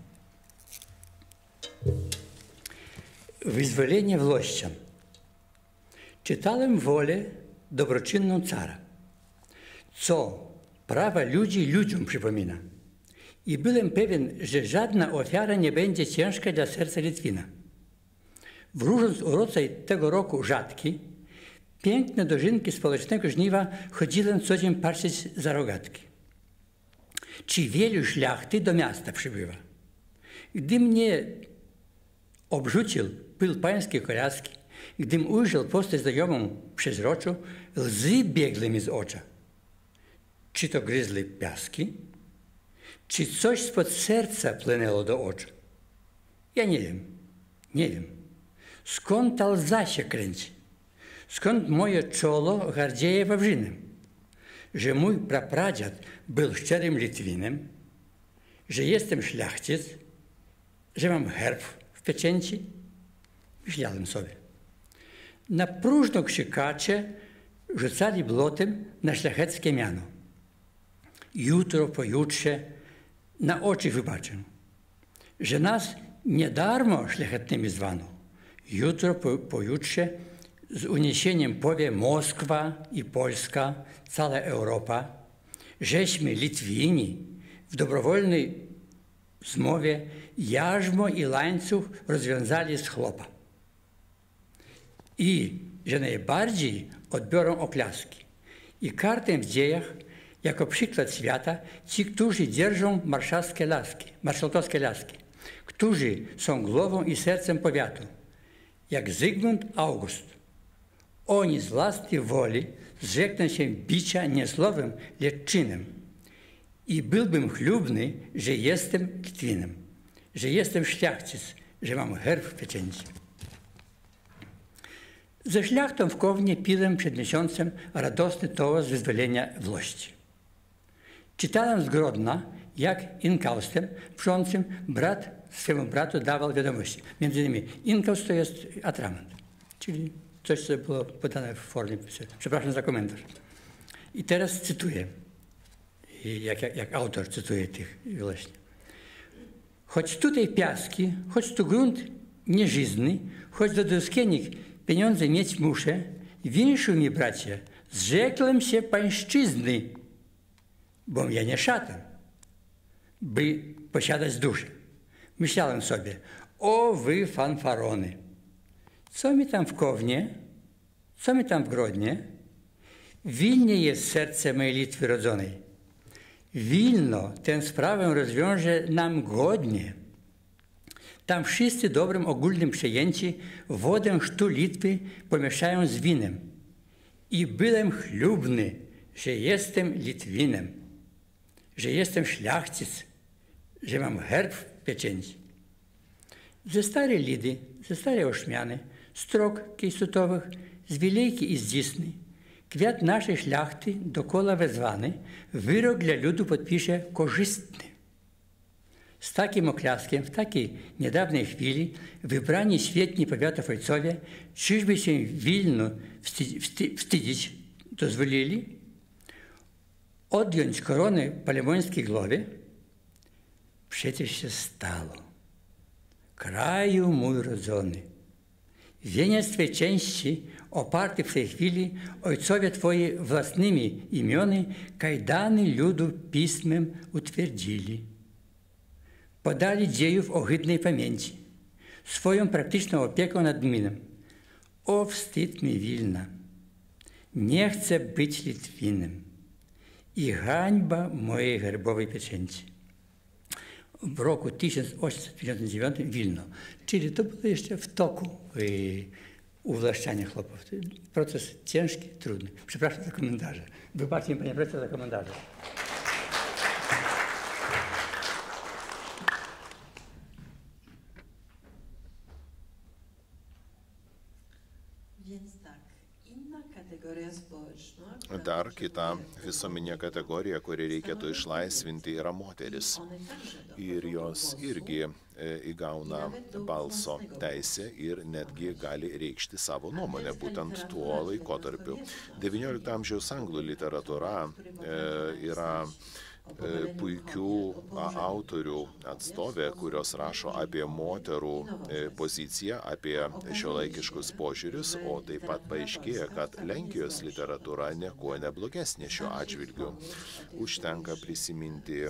Wyzwolenie włościan. Czytałem wolę dobroczynną cara, co prawa ludzi ludziom przypomina. I byłem pewien, że żadna ofiara nie będzie ciężka dla serca Litwina. Wróżąc o rodzaj tego roku rzadki, piękne dożynki społecznego żniwa chodziłem co dzień patrzeć za rogatki. Czy wielu szlachty do miasta przybywa? Gdy mnie obrzucił pył pańskiej koляски, gdym ujrzał postać znajomą przezroczo, łzy biegły mi z ocza. Czy to gryzły piaski? Czy coś spod serca płynęło do oczu? Ja nie wiem, nie wiem. Skąd ta łza się kręci? Skąd moje czolo gardzieje wawrzynem? Że mój prapradziad był szczerym Litwinem, że jestem szlachcic, że mam herb w pieczęci? Myślałem sobie. Na próżno krzykacze rzucali błotem na szlacheckie miano. Jutro, pojutrze na oczy wybaczę, że nas nie darmo szlachetnymi zwano. Jutro, po, pojutrze z uniesieniem powie Moskwa i Polska, cała Europa, żeśmy Litwini w dobrowolnej zmowie jarzmo i łańcuch rozwiązali z chłopa. I że najbardziej odbiorą oklaski i kartę w dziejach jako przykład świata ci, którzy dzierżą marszałskie laski, marszałkowskie laski, którzy są głową i sercem powiatu, jak Zygmunt August. Oni z własnej woli zrzekną się bicia nie słowem, lecz czynem. I byłbym chlubny, że jestem Litwinem, że jestem szlachcic, że mam herb w pieczęci. Ze szlachtą w Kownie piłem przed miesiącem radosny toast wyzwolenia włości. Czytałem z Grodna, jak inkaustem wrzącym brat swemu bratu dawał wiadomości. Między innymi inkaust to jest atrament, czyli coś, co było podane w formie, przepraszam za komentarz. I teraz cytuję, jak, jak, jak autor cytuje tych właśnie. Choć tutaj piaski, choć tu grunt nieżyzny, choć do doskienik pieniądze mieć muszę, winszu mi, bracie, zrzekłem się pańszczyzny, bo ja nie szatan, by posiadać duszę. Myślałem sobie, o wy fanfarony, co mi tam w Kownie, co mi tam w Grodnie? W Wilnie jest serce mojej Litwy rodzonej. Wilno tę sprawę rozwiąże nam godnie. Tam wszyscy dobrym ogólnym przejęci wodę chrztu Litwy pomieszają z winem. I byłem chlubny, że jestem Litwinem, że jestem szlachcic, że mam herb w pieczęci. Ze starej Lidy, ze starej Oszmiany, strok kejsutowych, z Wielejki i z Dzisny, kwiat naszej szlachty dokoła wezwany, wyrok dla ludu podpisze korzystny. Z takim oklaskiem, w takiej niedawnej chwili, wybrani świetni powiatów ojcowie, czyżby się Wilnu wstyd, wstyd, wstydzić dozwolili? Odjąć koronę palemońskiej głowie? Przecież się stało. Kraju mój rodzony, wieniec Twej części oparty w tej chwili ojcowie Twoi własnymi imiony kajdany ludu pismem utwierdzili. Podali dziejów ohydnej pamięci, swoją praktyczną opieką nad gminą. O wstyd mi Wilna, nie chcę być Litwinem i hańba mojej herbowej pieczęci. W roku tysiąc osiemset pięćdziesiątym dziewiątym Wilno, czyli to było jeszcze w toku yy, uwłaszczania chłopów. Proces ciężki, trudny. Przepraszam za komentarze. Wybaczcie mi, panie profesorze, za komentarze. Dar kita visuomenė kategorija, kuri reikėtų išlaisvinti, yra moteris. Ir jos irgi įgauna balso teisę ir netgi gali reikšti savo nuomonę būtent tuo laikotarpiu. devyniolikto amžiaus anglų literatūra yra puikių autorių atstovė, kurios rašo apie moterų poziciją, apie šiuolaikiškus požiūrius, o taip pat paaiškėja, kad Lenkijos literatūra niekuo neblogesnė šiuo atžvilgiu. Užtenka prisiminti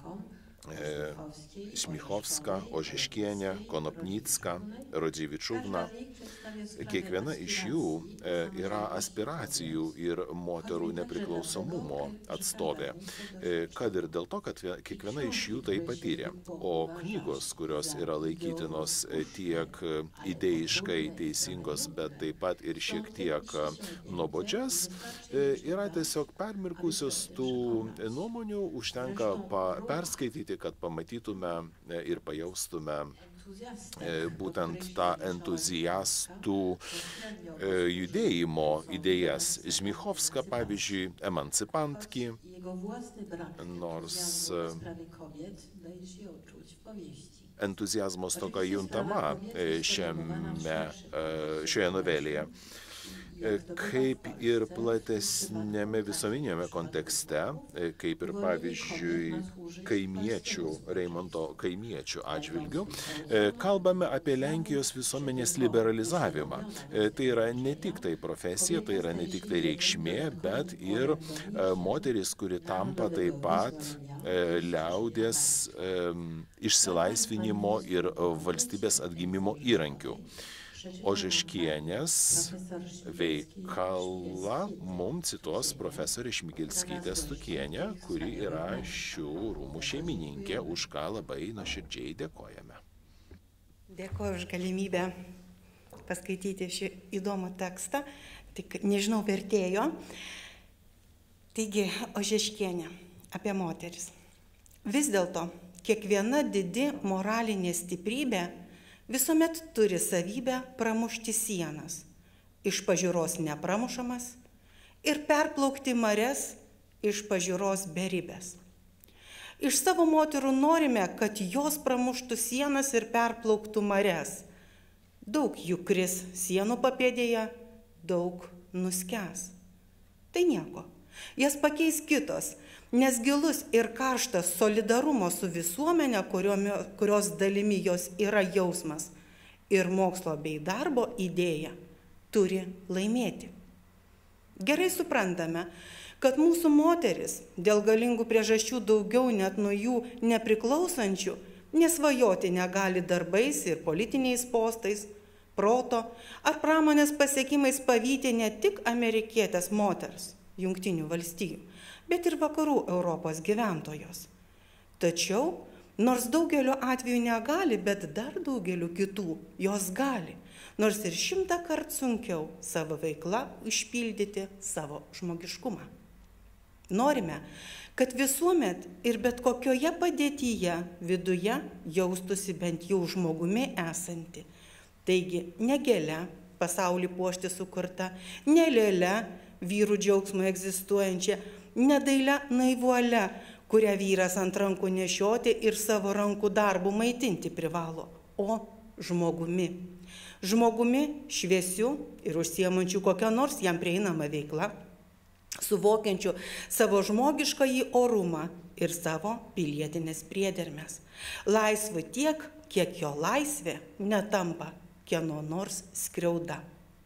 Šmichovską, Ožeškienę, Konopnicką, Rodzievičiūną. Kiekviena iš jų yra aspiracijų ir moterų nepriklausomumo atstovė, kad ir dėl to, kad kiekviena iš jų tai patyrė. O knygos, kurios yra laikytinos tiek idėjiškai teisingos, bet taip pat ir šiek tiek nuobodžias, yra tiesiog permirkusios tų nuomonių, užtenka perskaityti, kad pamatytume ir pajaustume būtent tą entuziastų judėjimo idėjas. Žmichovska, pavyzdžiui, emancipantki, nors entuziazmo stoka juntama šiame, šioje novelėje. Kaip ir platesnėme visuomeniniame kontekste, kaip ir pavyzdžiui kaimiečių, Reimonto kaimiečių atžvilgių, kalbame apie Lenkijos visuomenės liberalizavimą. Tai yra ne tik tai profesija, tai yra ne tik tai reikšmė, bet ir moteris, kuri tampa taip pat liaudės išsilaisvinimo ir valstybės atgimimo įrankių. Ožeškienės veikalą mums citos profesorė Šmigelskytė Stukienė, kuri yra šių rūmų šeimininkė, už ką labai nuoširdžiai dėkojame. Dėkoju už galimybę paskaityti šį įdomų tekstą, tik nežinau vertėjo. Taigi, Ožeškienė apie moteris. Vis dėlto, kiekviena didi moralinė stiprybė visuomet turi savybę pramušti sienas, iš pažiūros nepramušamas, ir perplaukti marias iš pažiūros beribės. Iš savo moterų norime, kad jos pramuštų sienas ir perplauktų marias. Daug jų kris sienų papėdėje, daug nuskęs. Tai nieko, jas pakeis kitos, nes gilus ir karštas solidarumo su visuomenė, kurios dalimi jos yra jausmas, ir mokslo bei darbo idėja turi laimėti. Gerai suprantame, kad mūsų moteris dėl galingų priežasčių daugiau net nuo jų nepriklausančių nesvajoti negali darbais ir politiniais postais, proto ar pramonės pasiekimais pavyti ne tik amerikietės moters, Jungtinių valstijų, bet ir vakarų Europos gyventojos. Tačiau Nors daugeliu atveju negali, bet dar daugeliu kitų jos gali. Nors ir šimtą kartų sunkiau savo veiklą išpildyti savo žmogiškumą. Norime, kad visuomet ir bet kokioje padėtyje viduje jaustųsi bent jau žmogumi esanti. Taigi, ne gėle pasaulį puošti sukurta, ne lėle vyrų džiaugsmui egzistuojančia, ne daile naivuole, kurią vyras ant rankų nešioti ir savo rankų darbų maitinti privalo, o žmogumi. Žmogumi šviesiu ir užsiemančiu kokią nors jam prieinamą veiklą, suvokiančiu savo žmogiškąjį orumą ir savo pilietinės priedermes. Laisvu tiek, kiek jo laisvė netampa kieno nors skriauda.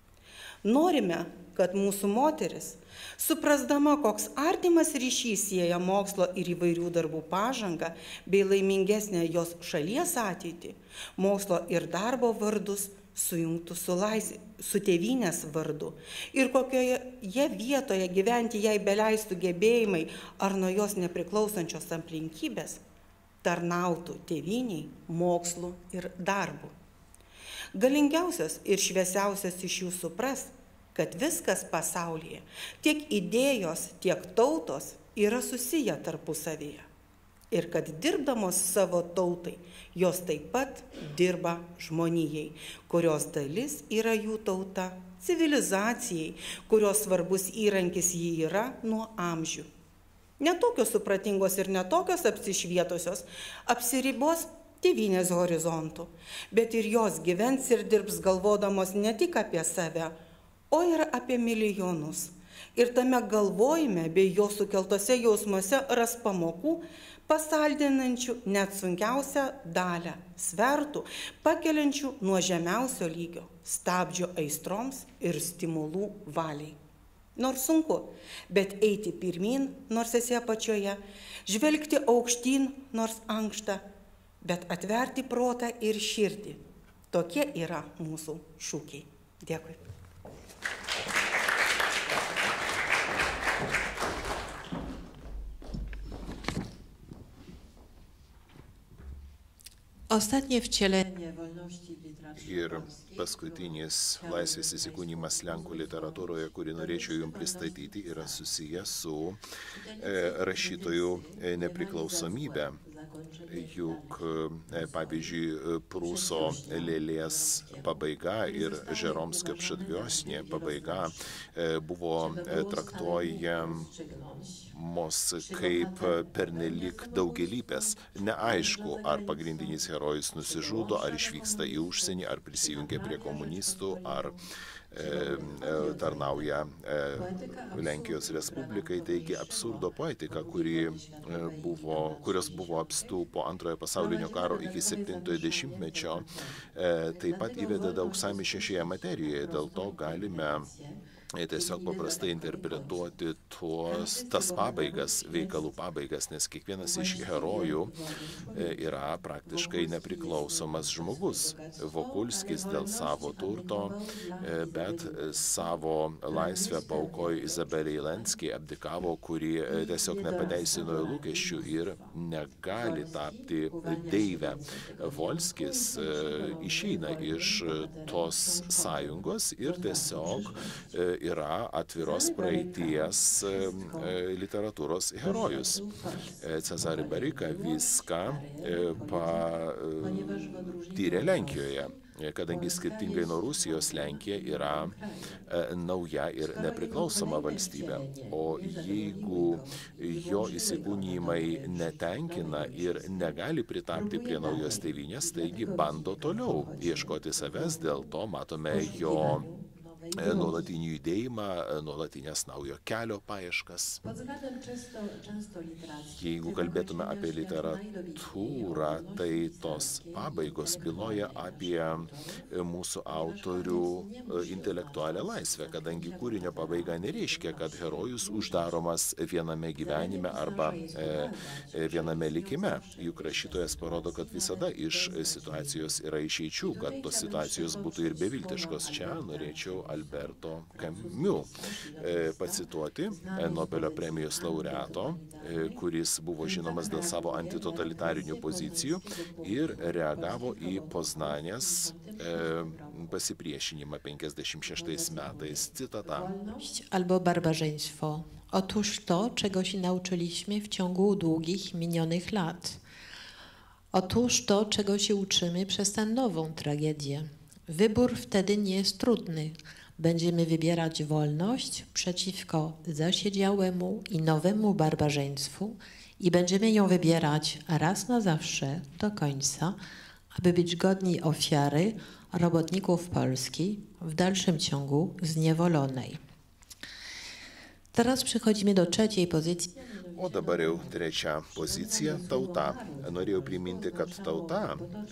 Norime, kad mūsų moteris, suprasdama, koks artimas ryšys sieja mokslo ir įvairių darbų pažangą bei laimingesnę jos šalies ateitį, mokslo ir darbo vardus sujungtų su, lais, su tėvynės vardu ir kokioje vietoje gyventi jai beleistų gebėjimai ar nuo jos nepriklausančios aplinkybės, tarnautų tėvyniai, mokslu ir darbu. Galingiausias ir šviesiausias iš jų supras, kad viskas pasaulyje, tiek idėjos, tiek tautos yra susiję tarpusavyje. Ir kad dirbdamos savo tautai, jos taip pat dirba žmonijai, kurios dalis yra jų tauta, civilizacijai, kurios svarbus įrankis jį yra nuo amžių. Netokios supratingos ir netokios apsišvietusios apsiribos tėvynės horizontų, bet ir jos gyvens ir dirbs galvodamos ne tik apie save, o ir apie milijonus. Ir tame galvojime bei jo sukeltose jausmuose ras pamokų, pasaldinančių net sunkiausią dalią, svertų, pakeliančių nuo žemiausio lygio, stabdžio aistroms ir stimulų valiai. Nors sunku, bet eiti pirmin, nors esi apačioje, žvelgti aukštyn, nors ankšta, bet atverti protą ir širdį. Tokie yra mūsų šūkiai. Dėkui. Ostatnie wcielenie wolności w literaturze Ir paskutinis laisvės įsikūnymas Lenkų literatūroje, kurį norėčiau jums pristatyti, yra susijęs su e, rašytojų e, nepriklausomybė. Juk, e, pavyzdžiui, Prūso Lėlės pabaiga ir Žeromskio Pšadviosnė pabaiga e, buvo e, traktuojamos kaip pernelyg daugelypės. Neaišku, ar pagrindinis herojus nusižudo, ar išvyksta į užsienį, ar prisijungia prie komunistų, ar e, e, tarnauja e, Lenkijos Respublikai. Taigi absurdo poetika, kuri, e, buvo, kurios buvo apstu po antrojo pasaulinio karo iki septintojo dešimtmečio, e, taip pat įvedė daug sąmyšio šioje materijoje. Dėl to galime tiesiog paprastai interpretuoti tuos, tas pabaigas, veikalų pabaigas, nes kiekvienas iš herojų yra praktiškai nepriklausomas žmogus. Vokulskis dėl savo turto, bet savo laisvę paaukojo Izabelei Lenskij, abdikavo, kuri tiesiog nepateisino lūkesčių ir negali tapti deivę. Volskis išeina iš tos sąjungos ir tiesiog yra atviros praeities literatūros herojus. Cezarį Bariką viską patyrė Lenkijoje, kadangi skirtingai nuo Rusijos Lenkija yra nauja ir nepriklausoma valstybė. O jeigu jo įsikūnijimai netenkina ir negali pritapti prie naujos tėvynės, taigi bando toliau ieškoti savęs, dėl to matome jo nuolatinį judėjimą, nuolatinės naujo kelio paieškas. Jeigu kalbėtume apie literatūrą, tai tos pabaigos byloja apie mūsų autorių intelektualią laisvę, kadangi kūrinio pabaiga nereiškia, kad herojus uždaromas viename gyvenime arba viename likime. Juk rašytojas parodo, kad visada iš situacijos yra išeičių, kad tos situacijos būtų ir beviltiškos. Čia norėčiau Alberto Camus pacituoti Nobelio premijos laureato, kuris buvo žinomas dėl savo antitotalitarinių pozicijų ir reagavo į Poznanės pasipriešinimą pięćdziesiąt šeštais metais. Cytata. Albo barbarzyństwo. Otóż to, czego się nauczyliśmy w ciągu długich, minionych lat. Otóż to, czego się uczymy przez tę nową tragedię. Wybór wtedy nie jest trudny. Będziemy wybierać wolność przeciwko zasiedziałemu i nowemu barbarzyństwu i będziemy ją wybierać raz na zawsze, do końca, aby być godni ofiary robotników Polski, w dalszym ciągu zniewolonej. Teraz przechodzimy do trzeciej pozycji. O dabar jau trečia pozicija - tauta. Norėjau priminti, kad tauta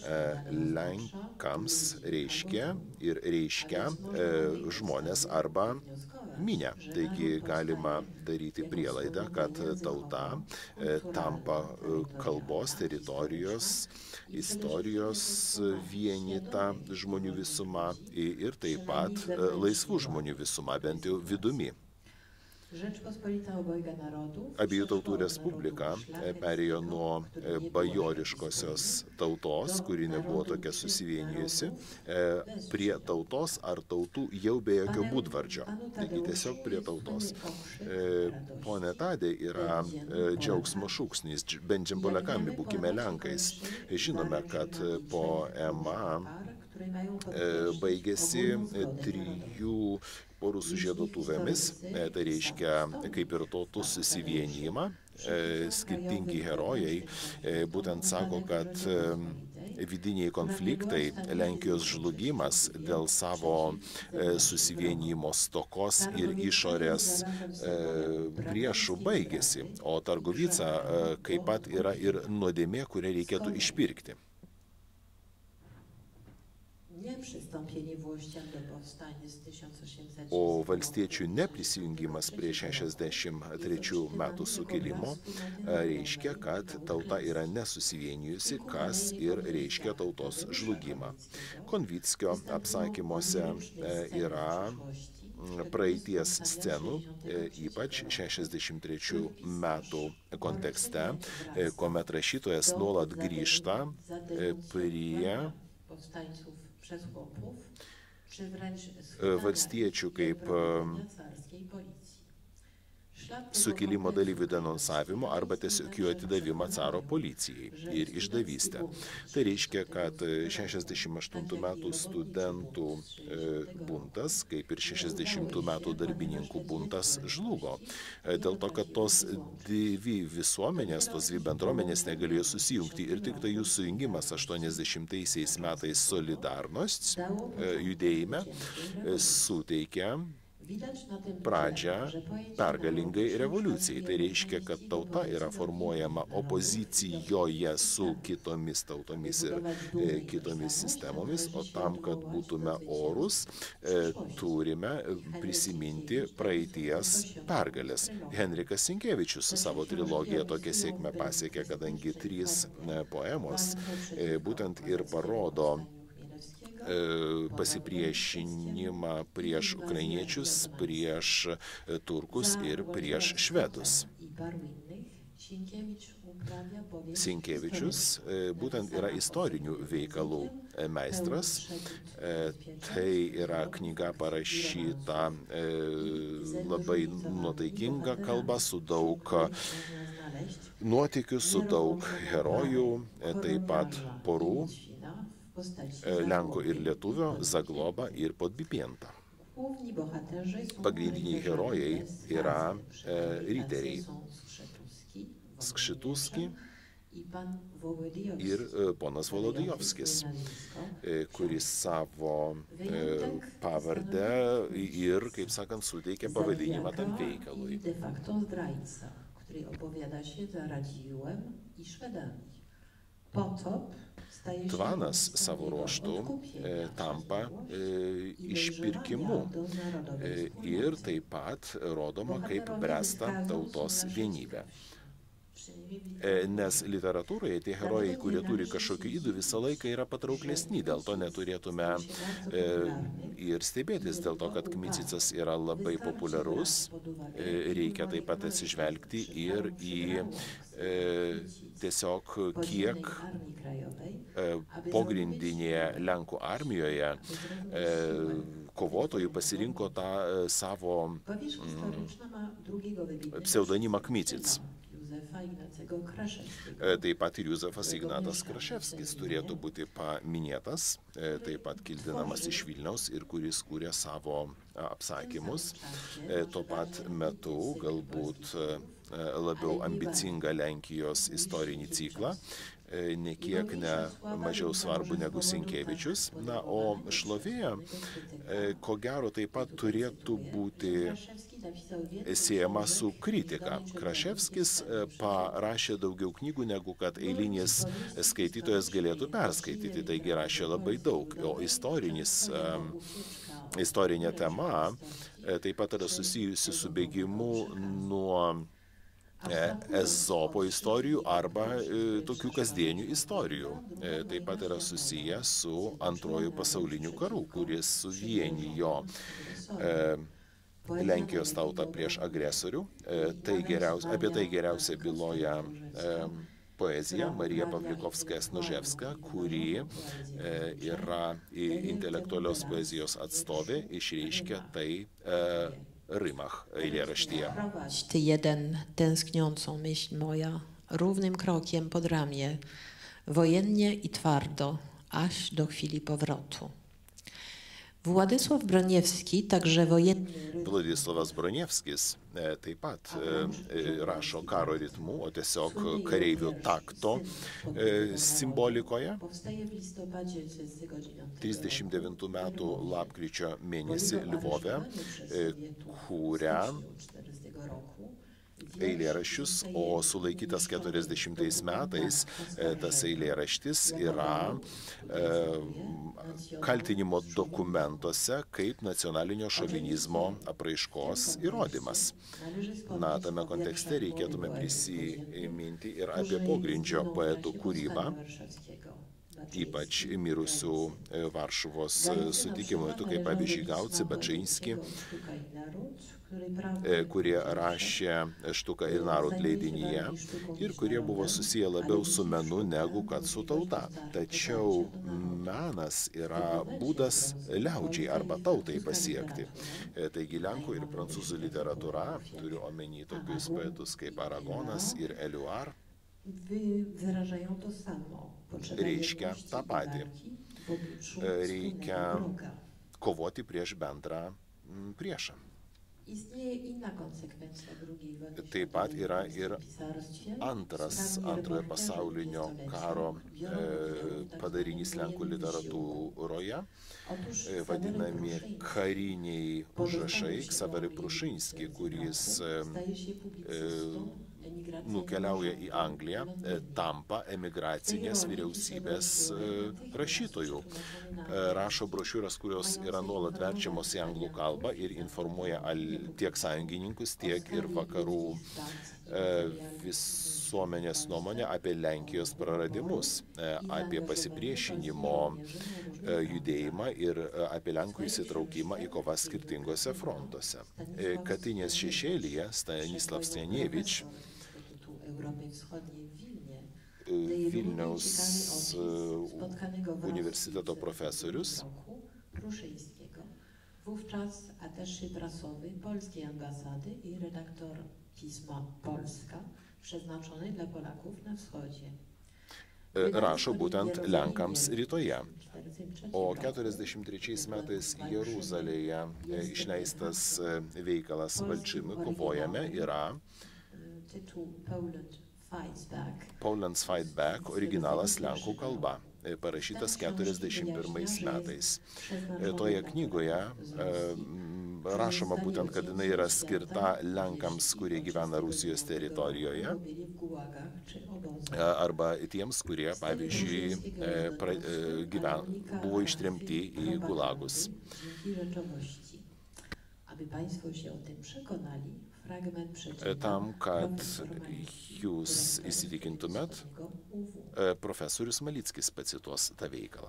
Lenkams reiškia ir reiškia žmonės arba minią. Taigi galima daryti prielaidą, kad tauta tampa kalbos, teritorijos, istorijos vienita žmonių visuma ir taip pat laisvų žmonių visuma, bent jau vidumi. Abiejų tautų respublika perėjo nuo bajoriškosios tautos, kuri nebuvo tokia susivienijusi, prie tautos ar tautų jau be jokio būdvardžio. Taigi tiesiog prie tautos. Pone Tadė yra džiaugsmo šūksnis, bent džembolekami, būkime Lenkais. Žinome, kad po E M A baigėsi trijų porų sužiedotuvėmis, tai reiškia kaip ir tautų susivienijimą. Skirtingi herojai būtent sako, kad vidiniai konfliktai, Lenkijos žlugimas dėl savo susivienijimo stokos ir išorės priešų baigėsi, o Targovica kaip pat yra ir nuodėmė, kurią reikėtų išpirkti. O valstiečių neprisijungimas prie šešiasdešimt trečių metų sukilimo reiškia, kad tauta yra nesusivienijusi, kas ir reiškia tautos žlugimą. Konvickio apsakymuose yra praeities scenų, ypač šešiasdešimt trečių metų kontekste, kuomet rašytojas nuolat grįžta prie valstiečių kaip sukilimo dalyvių denonsavimo arba tiesiog jų atidavimą caro policijai ir išdavystę. Tai reiškia, kad šešiasdešimt aštuntų metų studentų buntas, kaip ir šešiasdešimtų metų darbininkų buntas, žlugo. Dėl to, kad tos dvi visuomenės, tos dvi bendruomenės negalėjo susijungti ir tik tai jų sujungimas aštuoniasdešimtaisiais metais Solidarność judėjime suteikia pradžią pergalingai revoliucijai. Tai reiškia, kad tauta yra formuojama opozicijoje su kitomis tautomis ir e, kitomis sistemomis, o tam, kad būtume orus, e, turime prisiminti praeities pergalės. Henrikas Sienkevičius savo trilogiją tokią sėkmę pasiekė, kadangi trys e, poemos e, būtent ir parodo pasipriešinimą prieš ukrainiečius, prieš turkus ir prieš švedus. Sienkevičius būtent yra istorinių veikalų meistras. Tai yra knyga parašyta labai nuotaikinga kalba, su daug nuotykių, su daug herojų, taip pat porų. Lenko ir lietuvio, Zagloba ir Podbipienta. Pagrindiniai herojai yra e, riteriai Skrzytuski ir e, ponas Volodijovskis, e, kuris savo e, pavardę ir, kaip sakant, suteikė pavadinimą tam veikalui. Tvanas savo ruoštų e, tampa e, išpirkimu e, ir taip pat rodoma, kaip bręsta tautos vienybė. Nes literatūroje tie herojai, kurie turi kažkokį įdų, visą laiką yra patrauklesni, dėl to neturėtume e, ir stebėtis, dėl to, kad Kmicicas yra labai populiarus, e, reikia taip pat atsižvelgti ir į e, tiesiog kiek e, pogrindinėje Lenkų armijoje e, kovotojų pasirinko tą e, savo mm, pseudonimą Kmicic. Taip pat ir Józefas Ignatas Kraševskis turėtų būti paminėtas, taip pat kildinamas iš Vilniaus ir kuris kūrė savo apsakymus. Tuo pat metu galbūt labiau ambicingą Lenkijos istorinį ciklą, nekiek ne mažiau svarbu negu Sienkiewiczius. Na, o šlovėje, ko gero, taip pat turėtų būti siejama su kritika. Kraševskis parašė daugiau knygų, negu kad eilinis skaitytojas galėtų perskaityti, taigi rašė labai daug. O istorinis, istorinė tema taip pat yra susijusi su bėgimu nuo Ezopo istorijų arba e, tokių kasdienių istorijų. E, taip pat yra susiję su antrojų pasauliniu karu, kuris suvienijo e, Lenkijos tautą prieš agresorių. E, tai geriausia, apie tai geriausia byloja e, poezija Marija Pavlikovskaja-Snoževska, kuri e, yra intelektualios poezijos atstovė, išreiškia tai e, rymach eilėraštyje. Ty jeden tęskniącą myśl moja, równym krokiem pod ramię, wojennie i twardo, aż do chwili powrotu. Władysław Broniewski także wojennie... Władysławas Broniewskis e, taip pat e, rašo karo ritmu, o tiesiog kareivių takto e, simbolikoje. trisdešimt devintų metų lapkričio mėnesį Lvove e, kūrė eilėraščius, o sulaikytas keturiasdešimtais metais e, tas eilėraštis yra e, kaltinimo dokumentuose kaip nacionalinio šovinizmo apraiškos įrodymas. Na, tame kontekste reikėtume prisiminti ir apie pogrindžio poetų kūrybą, ypač mirusių Varšuvos sutikimo metu, kaip pavyzdžiui Gauci, Bačinski, kurie rašė Štuką ir Narut leidinyje ir kurie buvo susiję labiau su menu negu kad su tauta. Tačiau menas yra būdas liaudžiai arba tautai pasiekti. Taigi Lenkų ir prancūzų literatūra, turiu omeny tokius poetus kaip Aragonas ir Eliuar, reiškia tą patį. Reikia kovoti prieš bendrą priešą. Taip pat yra ir antras antrojo pasaulinio karo e, padarinys Lenkų literatūroje, e, vadinami kariniai užrašai, Ksavery Pruszyński, kuris e, e, nukeliauja į Angliją, e, tampa emigracinės vyriausybės e, rašytojų. E, rašo brošiūras, kurios yra nuolat verčiamos į anglų kalbą ir informuoja al, tiek sąjungininkus, tiek ir vakarų e, visuomenės nuomonę apie Lenkijos praradimus, e, apie pasipriešinimo e, judėjimą ir e, apie Lenkų įsitraukimą į kovas skirtingose frontuose. E, Katinės šešėlyje Stanisław Staniewicz, Vilniaus universiteto profesorius, wówczas attaché prasowy polskiej ambasady i redaktor pisma Polska, przeznaczony dla Polaków na wschodzie. Rašo būtent Lenkams rytoje. O keturiasdešimt trečiais metais Jeruzalėje išleistas veikalas Valčimi, kovojame, yra Poland Fight Back, originalas lenkų kalba, parašytas keturiasdešimt pirmais metais. Toje knygoje rašoma būtent, kad jinai yra skirta Lenkams, kurie gyvena Rusijos teritorijoje, arba tiems, kurie, pavyzdžiui, pra, gyven, buvo ištremti į gulagus. Aby Państwo się o tym przekonali, tam, kad jūs įsitikintumėt, profesorius Malickis pacituos tą veikalą.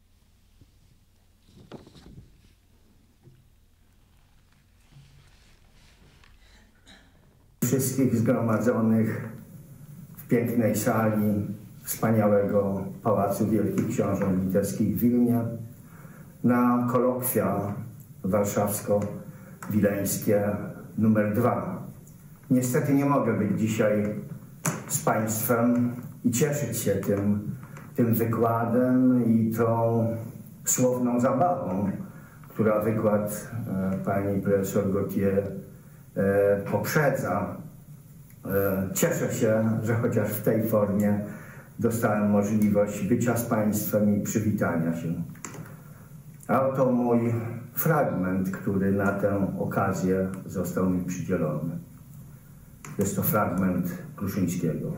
Wszystkich zgromadzonych w pięknej sali wspaniałego Pałacu Wielkich Książąt Litewskich w Wilnie na kolokwia warszawsko-wileńskie numer dwa. Niestety nie mogę być dzisiaj z Państwem i cieszyć się tym, tym wykładem i tą słowną zabawą, która wykład e, pani profesor Gautier e, poprzedza. E, cieszę się, że chociaż w tej formie dostałem możliwość bycia z Państwem i przywitania się. A oto mój fragment, który na tę okazję został mi przydzielony. Jest to fragment Kruszyńskiego.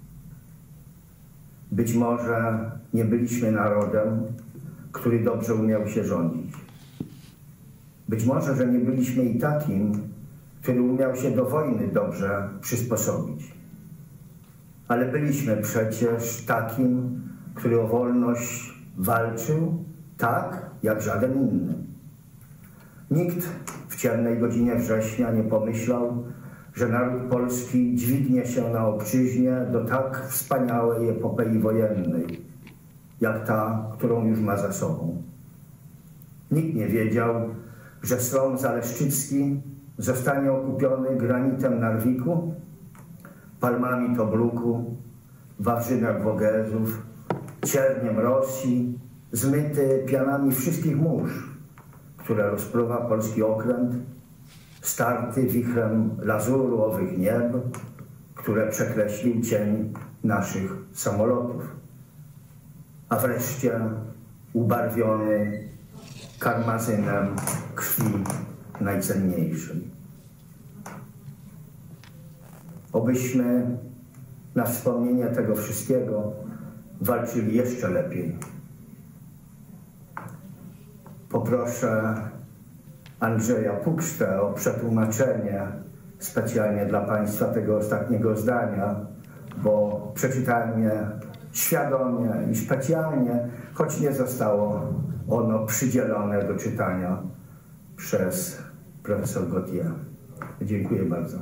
Być może nie byliśmy narodem, który dobrze umiał się rządzić. Być może, że nie byliśmy i takim, który umiał się do wojny dobrze przysposobić. Ale byliśmy przecież takim, który o wolność walczył tak, jak żaden inny. Nikt w ciemnej godzinie września nie pomyślał, że naród polski dźwignie się na obczyźnie do tak wspaniałej epopei wojennej, jak ta, którą już ma za sobą. Nikt nie wiedział, że Srom Zaleszczycki zostanie okupiony granitem Narwiku, palmami Tobruku, wawrzynem Wogezów, cierniem Rosji, zmyty pianami wszystkich mórz, które rozpruwa polski okręt, starty wichrem lazuru owych nieb, które przekreślił cień naszych samolotów, a wreszcie ubarwiony karmazynem krwi najcenniejszej. Obyśmy na wspomnienie tego wszystkiego walczyli jeszcze lepiej. Poproszę Andrzeja Pukštę o przetłumaczenie specjalnie dla Państwa tego ostatniego zdania, bo przeczytałem je świadomie i specjalnie, choć nie zostało ono przydzielone do czytania przez profesor Gautier. Dziękuję bardzo.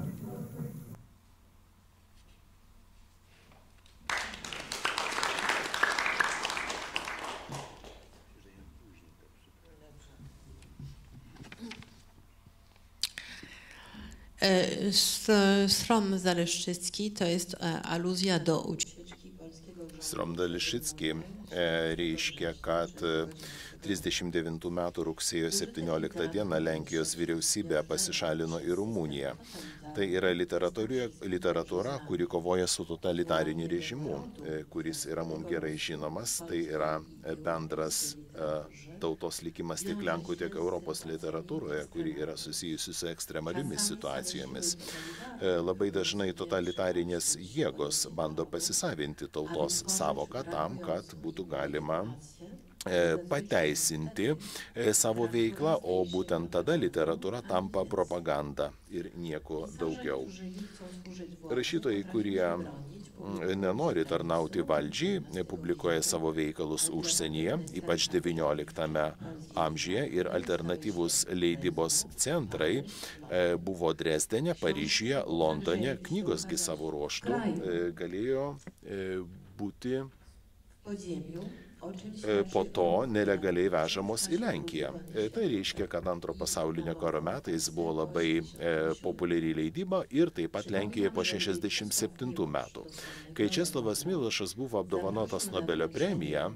Srom Zaleszczycki to jest aluzja do ucieczki polskiego. Srom Zaleszczycki reiškia, kad trisdešimt devintų metų rugsėjo septynioliktą dieną Lenkijos vyriausybė pasišalino į Rumuniją. Tai yra literatūra, kuri kovoja su totalitariniu režimu, kuris yra mums gerai žinomas. Tai yra bendras tautos likimas tiek Lenkų, tiek Europos literatūroje, kuri yra susijusi su ekstremaliomis situacijomis. Labai dažnai totalitarinės jėgos bando pasisavinti tautos savoką tam, kad būtų galima pateisinti savo veiklą, o būtent tada literatūra tampa propaganda ir nieko daugiau. Rašytojai, kurie nenori tarnauti valdžiai, publikuoja savo veikalus užsienyje, ypač devynioliktame amžiuje, ir alternatyvūs leidybos centrai buvo Dresdene, Paryžiuje, Londone. Knygosgi savo ruožtų galėjo būti po to nelegaliai vežamos į Lenkiją. Tai reiškia, kad antro pasaulinio karo metais buvo labai populiari leidyba ir taip pat Lenkijoje po šešiasdešimt septintų metų. Kai Česlovas Milošas buvo apdovanotas Nobelio premija,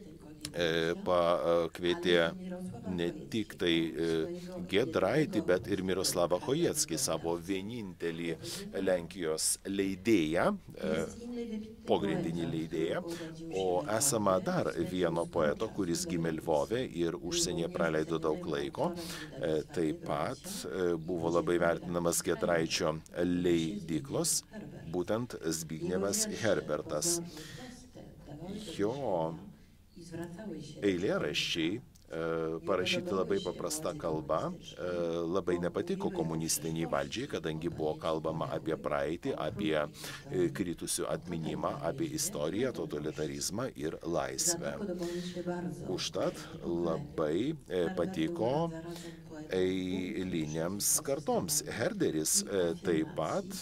pakvietė ne tik tai Giedraitį, bet ir Miroslavą Chojeckį, savo vienintelį Lenkijos leidėją, pogrindinį leidėją, o esama dar vieno poeto, kuris gimė Lvove ir užsienyje praleido daug laiko. Taip pat buvo labai vertinamas Giedraičio leidyklos, būtent Zbignevas Herbertas. Jo eilėraščiai parašyti labai paprasta kalba, labai nepatiko komunistiniai valdžiai, kadangi buvo kalbama apie praeitį, apie kritusių atminimą, apie istoriją, totalitarizmą ir laisvę. Užtat labai patiko eiliniams kartoms. Herderis taip pat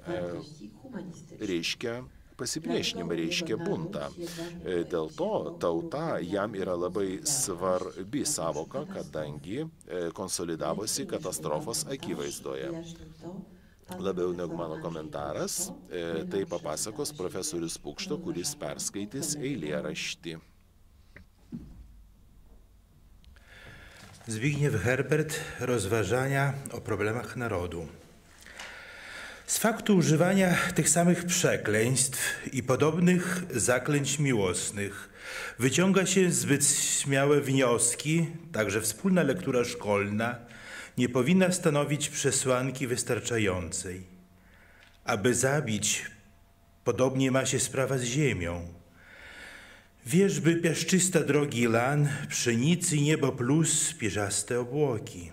reiškia pasipriešinimą, reiškia buntą. Dėl to tauta jam yra labai svarbi savoka, kadangi konsolidavosi katastrofos akivaizdoje. Labiau negu mano komentaras, tai papasakos profesorius Pukšto, kuris perskaitys eilėraštį. Zbigniew Herbert, rozważania o problemach narodu. Z faktu używania tych samych przekleństw i podobnych zaklęć miłosnych wyciąga się zbyt śmiałe wnioski, także wspólna lektura szkolna nie powinna stanowić przesłanki wystarczającej. Aby zabić, podobnie ma się sprawa z ziemią. Wierzby piaszczysta drogi lan, pszenicy i niebo plus pierzaste obłoki.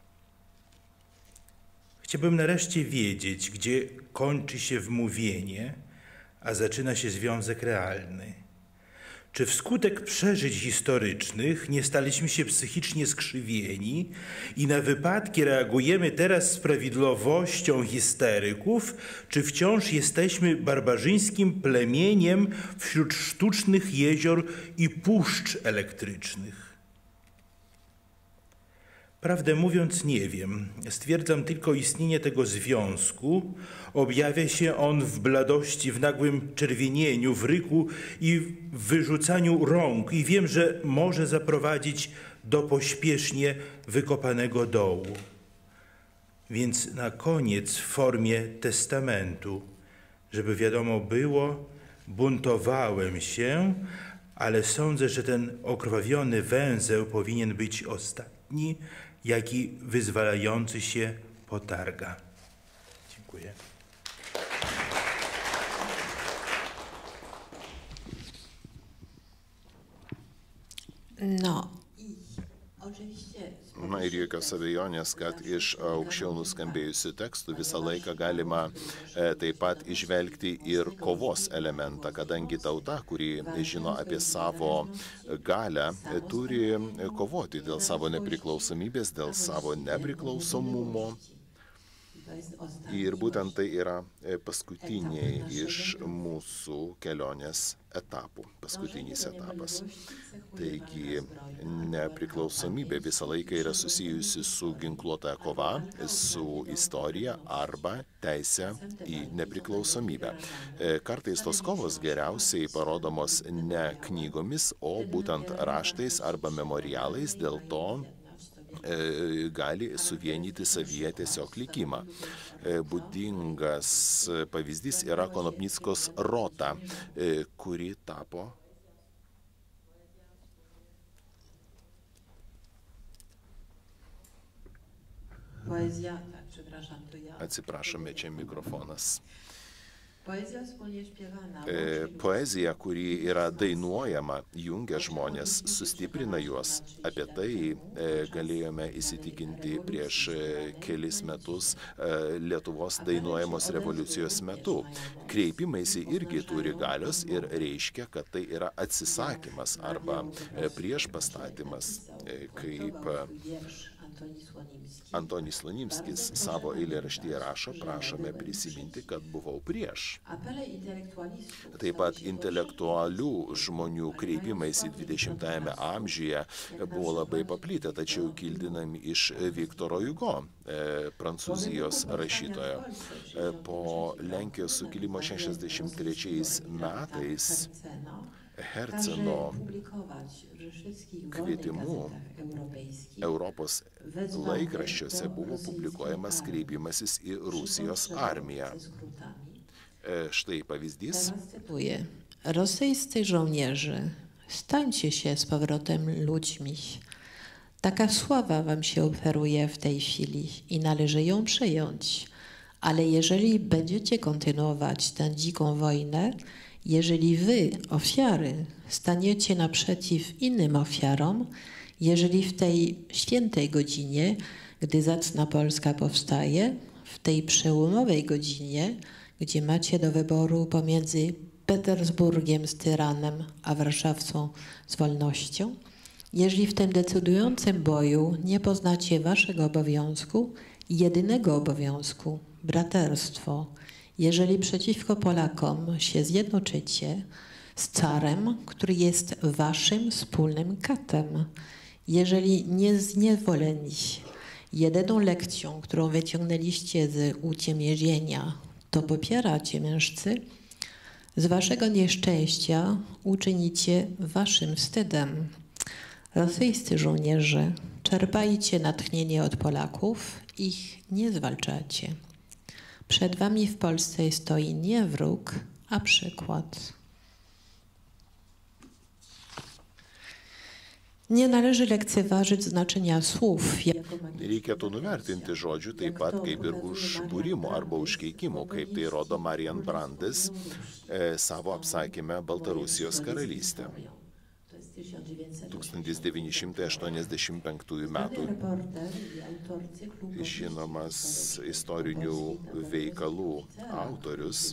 Chciałbym nareszcie wiedzieć, gdzie kończy się wmówienie, a zaczyna się związek realny. Czy wskutek przeżyć historycznych nie staliśmy się psychicznie skrzywieni i na wypadki reagujemy teraz z prawidłowością histeryków, czy wciąż jesteśmy barbarzyńskim plemieniem wśród sztucznych jezior i puszcz elektrycznych? Prawdę mówiąc, nie wiem. Stwierdzam tylko istnienie tego związku. Objawia się on w bladości, w nagłym czerwienieniu, w ryku i w wyrzucaniu rąk. I wiem, że może zaprowadzić do pośpiesznie wykopanego dołu. Więc na koniec w formie testamentu, żeby wiadomo było, buntowałem się, ale sądzę, że ten okrwawiony węzeł powinien być ostatni, jaki wyzwalający się potarga. Dziękuję. No i oczywiście... Na ir jokios abejonės, kad iš aukščiau nuskambėjusių tekstų visą laiką galima e, taip pat išvelgti ir kovos elementą, kadangi tauta, kuri žino apie savo galią, turi kovoti dėl savo nepriklausomybės, dėl savo nepriklausomumo. Ir būtent tai yra paskutiniai iš mūsų kelionės etapų, paskutinis etapas. Taigi, nepriklausomybė visą laiką yra susijusi su ginkluota kova, su istorija arba teisė į nepriklausomybę. Kartais tos kovos geriausiai parodomos ne knygomis, o būtent raštais arba memorialais, dėl to gali suvienyti savyje tiesiog likimą. Būdingas pavyzdys yra Konopnickos rota, kuri tapo Poezja, tak, przepraszam, to ja. Atsiprašome, čia mikrofonas. Poezija wspólnie śpiewana. Poezija, kuri yra dainuojama, jungia žmonės, sustiprina juos. Apie tai galėjome įsitikinti prieš kelis metus Lietuvos dainuojamos revoliucijos metu. Kreipimaisi irgi turi galios ir reiškia, kad tai yra atsisakymas arba prieš pastatymas, kaip Antonis Slonimskis savo eilėraštyje rašo, prašome prisiminti, kad buvau prieš. Taip pat intelektualių žmonių kreipimais į dvidešimtajame amžiuje buvo labai paplitę, tačiau kildinami iš Viktoro Hugo, prancūzijos rašytojo. Po Lenkijos sukilimo šešiasdešimt trečiais metais Herceno kvietimu Europos laikraščiuose buvo publikuojamas kreipimasis į Rusijos armiją. Štai pavyzdys. Rosyjscy żołnierze, stańcie się z powrotem ludźmi. Taka sława wam się oferuje w tej chwili i należy ją przejąć. Ale jeżeli będziecie kontynuować tę dziką wojnę, jeżeli wy, ofiary, staniecie naprzeciw innym ofiarom, Jeżeli w tej świętej godzinie, gdy zacna Polska powstaje, w tej przełomowej godzinie, gdzie macie do wyboru pomiędzy Petersburgiem z tyranem, a Warszawą z wolnością, jeżeli w tym decydującym boju nie poznacie waszego obowiązku, jedynego obowiązku, braterstwo, jeżeli przeciwko Polakom się zjednoczycie z carem, który jest waszym wspólnym katem, jeżeli niezniewoleni jedyną lekcją, którą wyciągnęliście z uciemiężenia, to popieracie mężcy, z waszego nieszczęścia uczynicie waszym wstydem. Rosyjscy żołnierze, czerpajcie natchnienie od Polaków, ich nie zwalczacie. Przed wami w Polsce stoi nie wróg, a przykład. Nie należy lekceważyć znaczenia słów. Reikėtų nuvertinti žodžių taip pat kaip ir užbūrimų arba užkeikimų, kaip tai rodo Marian Brandes e, savo apsakyme Baltarusijos karalystė. tūkstantis devyni šimtai aštuoniasdešimt penktųjų metų žinomas istorinių veikalų autorius,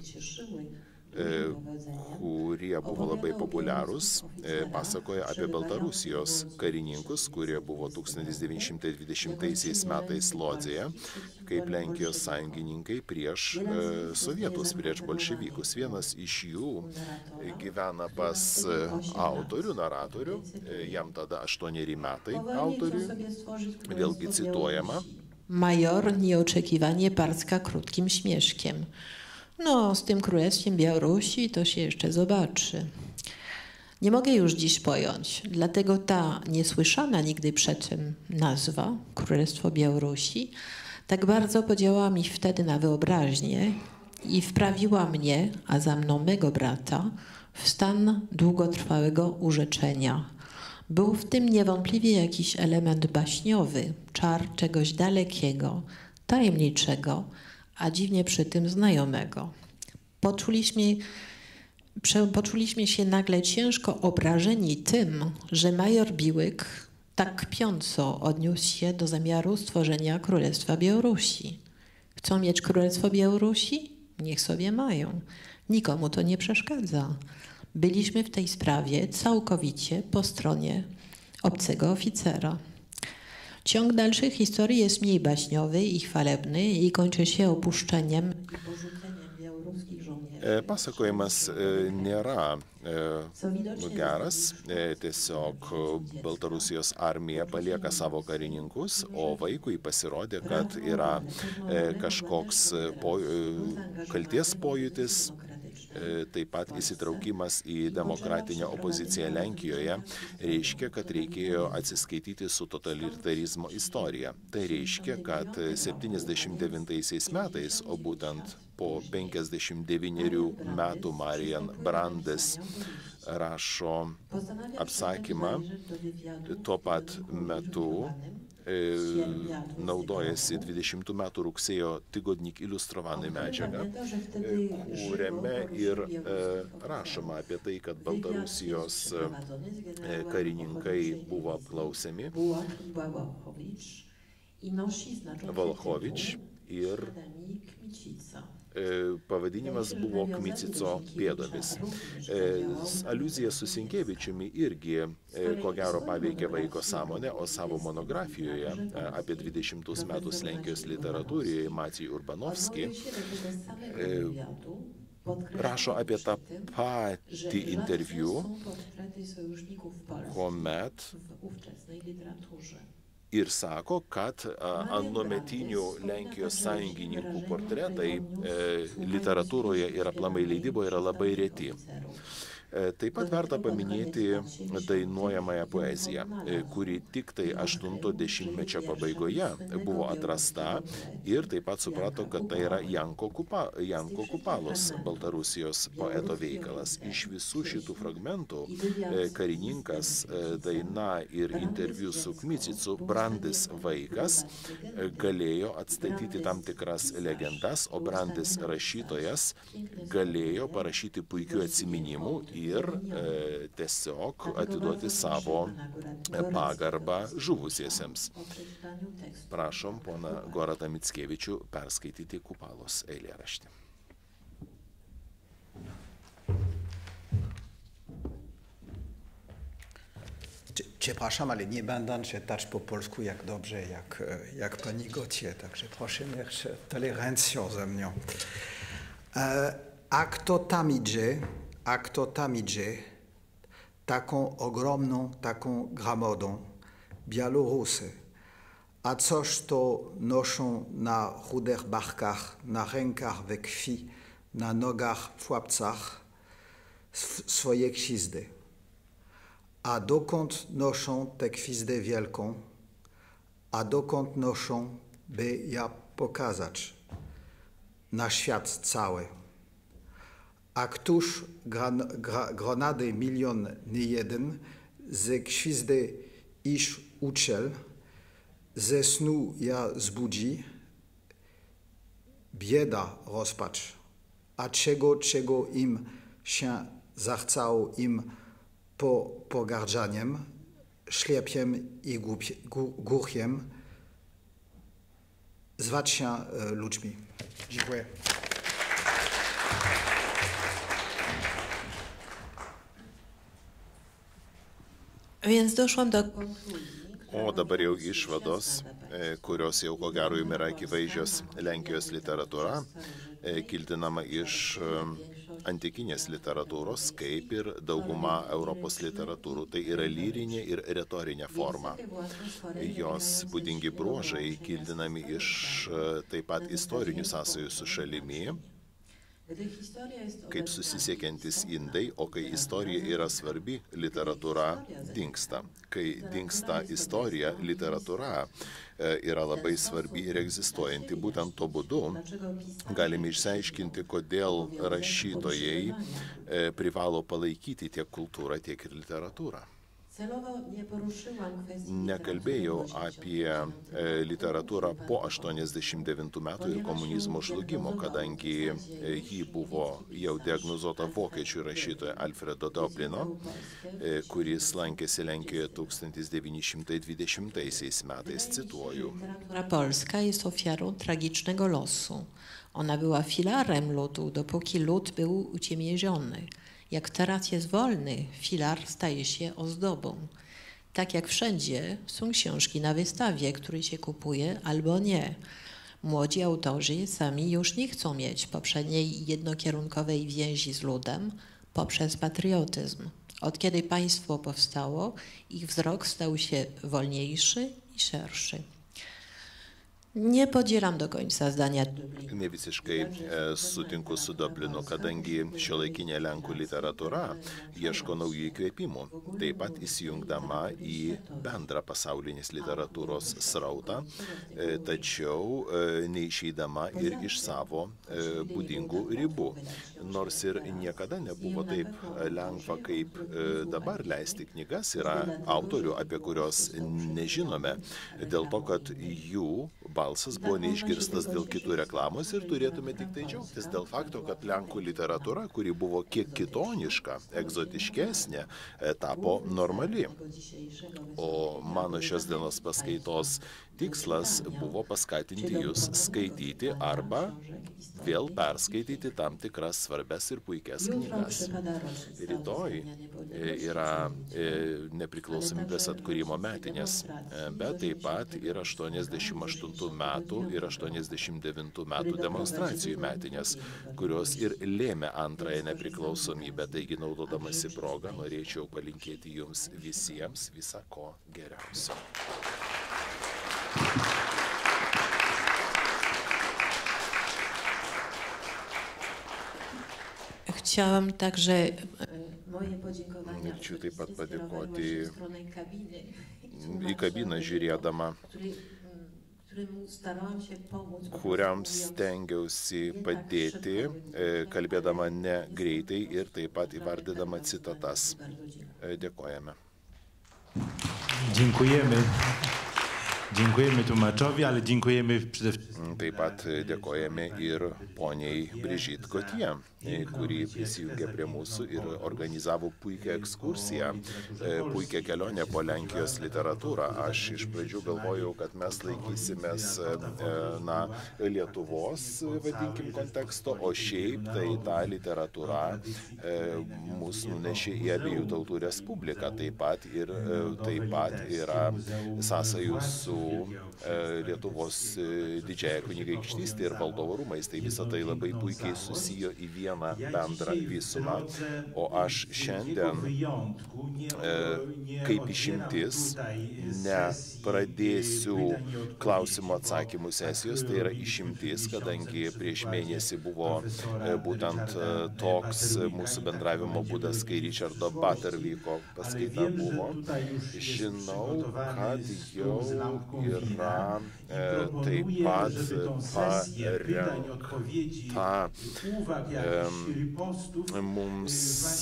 kurie buvo labai populiarūs, pasakoja apie Baltarusijos karininkus, kurie buvo tūkstantis devyni šimtai dvidešimtaisiais metais Lodzėje, kaip Lenkijos sąjungininkai prieš sovietus, prieš bolševikus. Vienas iš jų gyvena pas autorių, naratorių, jam tada aštuoneri metai autoriui, vėlgi cituojama. Major nieoczekiwanie parska krótkim śmieszkiem. No, z tym Królestwem Białorusi to się jeszcze zobaczy. Nie mogę już dziś pojąć, dlatego ta niesłyszana nigdy przedtem nazwa, Królestwo Białorusi, tak bardzo podziałała mi wtedy na wyobraźnię i wprawiła mnie, a za mną mego brata, w stan długotrwałego urzeczenia. Był w tym niewątpliwie jakiś element baśniowy, czar czegoś dalekiego, tajemniczego, a dziwnie przy tym znajomego. Poczuliśmy, prze, poczuliśmy się nagle ciężko obrażeni tym, że major Biłyk tak kpiąco odniósł się do zamiaru stworzenia Królestwa Białorusi. Chcą mieć Królestwo Białorusi? Niech sobie mają. Nikomu to nie przeszkadza. Byliśmy w tej sprawie całkowicie po stronie obcego oficera. Ciąg dalszych historii jest mniej baśniowy i chwalebny i kończy się opuszczeniem i porzuceniem białoruskich żołnierzy. Pasakojimas nėra geras, tiesiog Baltarusijos armija palieka savo karininkus, o vaikui pasirodė, kad yra kažkoks po, kalties pojūtis, taip pat įsitraukimas į demokratinę opoziciją Lenkijoje reiškia, kad reikėjo atsiskaityti su totalitarizmo istorija. Tai reiškia, kad septyniasdešimt devintaisiais metais, o būtent po penkiasdešimt devynerių metų Marian Brandes rašo apsakymą, tuo pat metu naudojasi dvidešimtų metų rugsėjo tygodnik iliustrovaną medžiagą, kuriame ir rašoma apie tai, kad Baltarusijos karininkai buvo apklausiami. Volchovič ir pavadinimas buvo Kmicico pėdomis. Aliuzija su Sinkievičiumi irgi, ko gero, paveikė vaiko sąmonę, o savo monografijoje apie dvidešimtus metus Lenkijos literatūrijoje Maciej Urbanovski rašo apie tą patį interviu, kuomet ir sako, kad anuometinių Lenkijos sąjungininkų portretai literatūroje ir aplamai leidyboje yra labai reti. Taip pat verta paminėti dainuojamąją poeziją, kuri tik tai aštunto dešimtmečio pabaigoje buvo atrasta ir taip pat suprato, kad tai yra Janko, Kupa, Janko Kupalos, Baltarusijos poeto veikalas. Iš visų šitų fragmentų karininkas, daina ir interviu su Kmicicu, Brandis vaikas, galėjo atstatyti tam tikras legendas, o Brandis rašytojas galėjo parašyti puikių atsiminimų ir e, tiesiog atiduoti savo pagarbą žuvusiesiems. Prašom, pona Goratą Mickevičių perskaityti Kupalos eilėraštį. Przepraszam, ale nie będę czytać po polsku jak dobrze, jak, jak pani Gautier, także proszę mieć tolerancję ze mną. E, a kto tam idzie, a kto tam idzie, taką ogromną, taką gramodą, Białorusy, a coś to noszą na rudych barkach, na rękach we krwi, na nogach w łapcach swoje krzywdy. A dokąd noszą tę kwizdę wielką, a dokąd noszą, by ja pokazać na świat cały. A któż gran, gra, granady milion nie jeden, ze kwizdy iż uczel, ze snu ja zbudzi, bieda rozpacz, a czego, czego im się zachcało im po pogardzaniem, ślepiem i głuchiem, zwać się e, ludźmi. Dziękuję. Więc doszłam do konkluzji. O dabar jau išvados, kurios jau ko gero jums yra akivaizdžios. Lenkijos literatūra kildinama iš antikinės literatūros, kaip ir dauguma Europos literatūrų. Tai yra lyrinė ir retorinė forma. Jos būdingi bruožai kildinami iš taip pat istorinių sąsajų su šalimi, kaip susisiekiantis indai, o kai istorija yra svarbi, literatūra dingsta. Kai dingsta istorija, literatūra yra labai svarbi ir egzistuojanti. Būtent to būdu galime išsiaiškinti, kodėl rašytojai privalo palaikyti tiek kultūrą, tiek ir literatūrą. Nekalbėjau apie literatūrą po aštuoniasdešimt devintų metų ir komunizmo žlugimo, kadangi jį buvo jau diagnozuota vokiečių rašytojo Alfredo Doblino, kuris lankėsi Lenkijoje tysiąc dziewięćset dvidešimtaisiais metais, cytuoju. Literatura polska jest ofiarą tragicznego losu. Ona była filarem ludu, dopóki lud był uciemiężony. Jak teraz jest wolny, filar staje się ozdobą. Tak jak wszędzie są książki na wystawie, które się kupuje albo nie. Młodzi autorzy sami już nie chcą mieć poprzedniej jednokierunkowej więzi z ludem poprzez patriotyzm. Od kiedy państwo powstało, ich wzrok stał się wolniejszy i szerszy. Nie podzielam do końca zdania. Ne visiškai sutinku su Dublinu, kadangi šiuolaikinė Lenkų literatūra ieško naujų įkvėpimų, taip pat įsijungdama į bendrą pasaulinės literatūros srautą, tačiau neišeidama ir iš savo būdingų ribų. Nors ir niekada nebuvo taip lengva, kaip dabar leisti knygas, yra autorių, apie kurios nežinome, dėl to, kad jų balsas buvo neišgirstas dėl kitų reklamos ir turėtume tik tai džiaugtis dėl fakto, kad Lenkų literatūra, kuri buvo kiek kitoniška, egzotiškesnė, tapo normali. O mano šios dienos paskaitos tikslas buvo paskatinti jūs skaityti arba vėl perskaityti tam tikras svarbes ir puikias knygas. Rytoj yra nepriklausomybės atkūrimo metinės, bet taip pat ir aštuoniasdešimt aštuntų metų ir aštuoniasdešimt devintų metų demonstracijų metinės, kurios ir lėmė antrąją nepriklausomybę. Taigi, naudodamasi progą, norėčiau palinkėti jums visiems visa ko geriausio. Chciałam także moje podziękowania Norėčiau taip pat padėkoti į kabiną žiūrėdama, kuriam stengiausi padėti, kalbėdama ne greitai ir taip pat įvardydama citatas. Dėkojame. Dziękujemy. Dziękujemy tłumaczowi, ale dziękujemy przede wszystkim. Taip pat dėkojame ir poniai Brigitte Gautier, kuri prisijungė prie mūsų ir organizavo puikią ekskursiją, puikią kelionę po Lenkijos literatūrą. Aš iš pradžių galvojau, kad mes laikysimės na, Lietuvos, vadinkim, konteksto, o šiaip tai ta literatūra mūsų nunešė į Abiejų tautų Respubliką. Taip pat, ir, taip pat yra sąsajų su Lietuvos didžiąja kunigaikštystė ir valdovų rūmais. Tai visą tai labai puikiai susijo į vieną bendrą visumą, o aš šiandien e, kaip išimtis nepradėsiu klausimų atsakymų sesijos, tai yra išimtis, kadangi prieš mėnesį buvo e, būtent e, toks mūsų bendravimo būdas, kai Richardo Buttervyko paskaita buvo. Žinau, kad jau yra e, taip pat parengta e, mums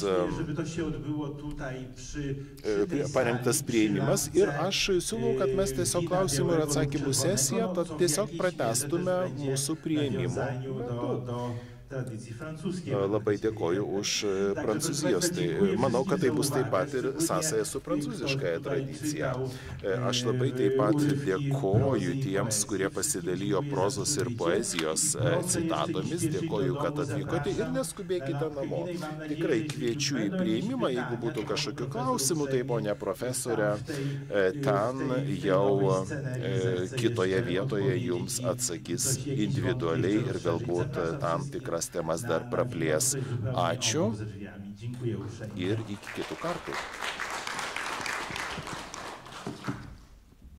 parengtas prieimimas ir aš siūlau, kad mes tiesiog klausimų ir atsakymų sesiją, tad tiesiog pratęstume mūsų prieimimo metu. Labai dėkoju už Prancūzijos. Tai manau, kad tai bus taip pat ir sąsaja su prancūziškąja tradicija. Aš labai taip pat dėkoju tiems, kurie pasidalijo prozos ir poezijos citatomis. Dėkoju, kad atvykote ir neskubėkite namo. Tikrai kviečiu į priėmimą, jeigu būtų kažkokių klausimų, tai ponia profesorė, ten jau kitoje vietoje jums atsakys individualiai ir galbūt tam tikras temas dar praplės. Ačiū ir iki kitų kartų.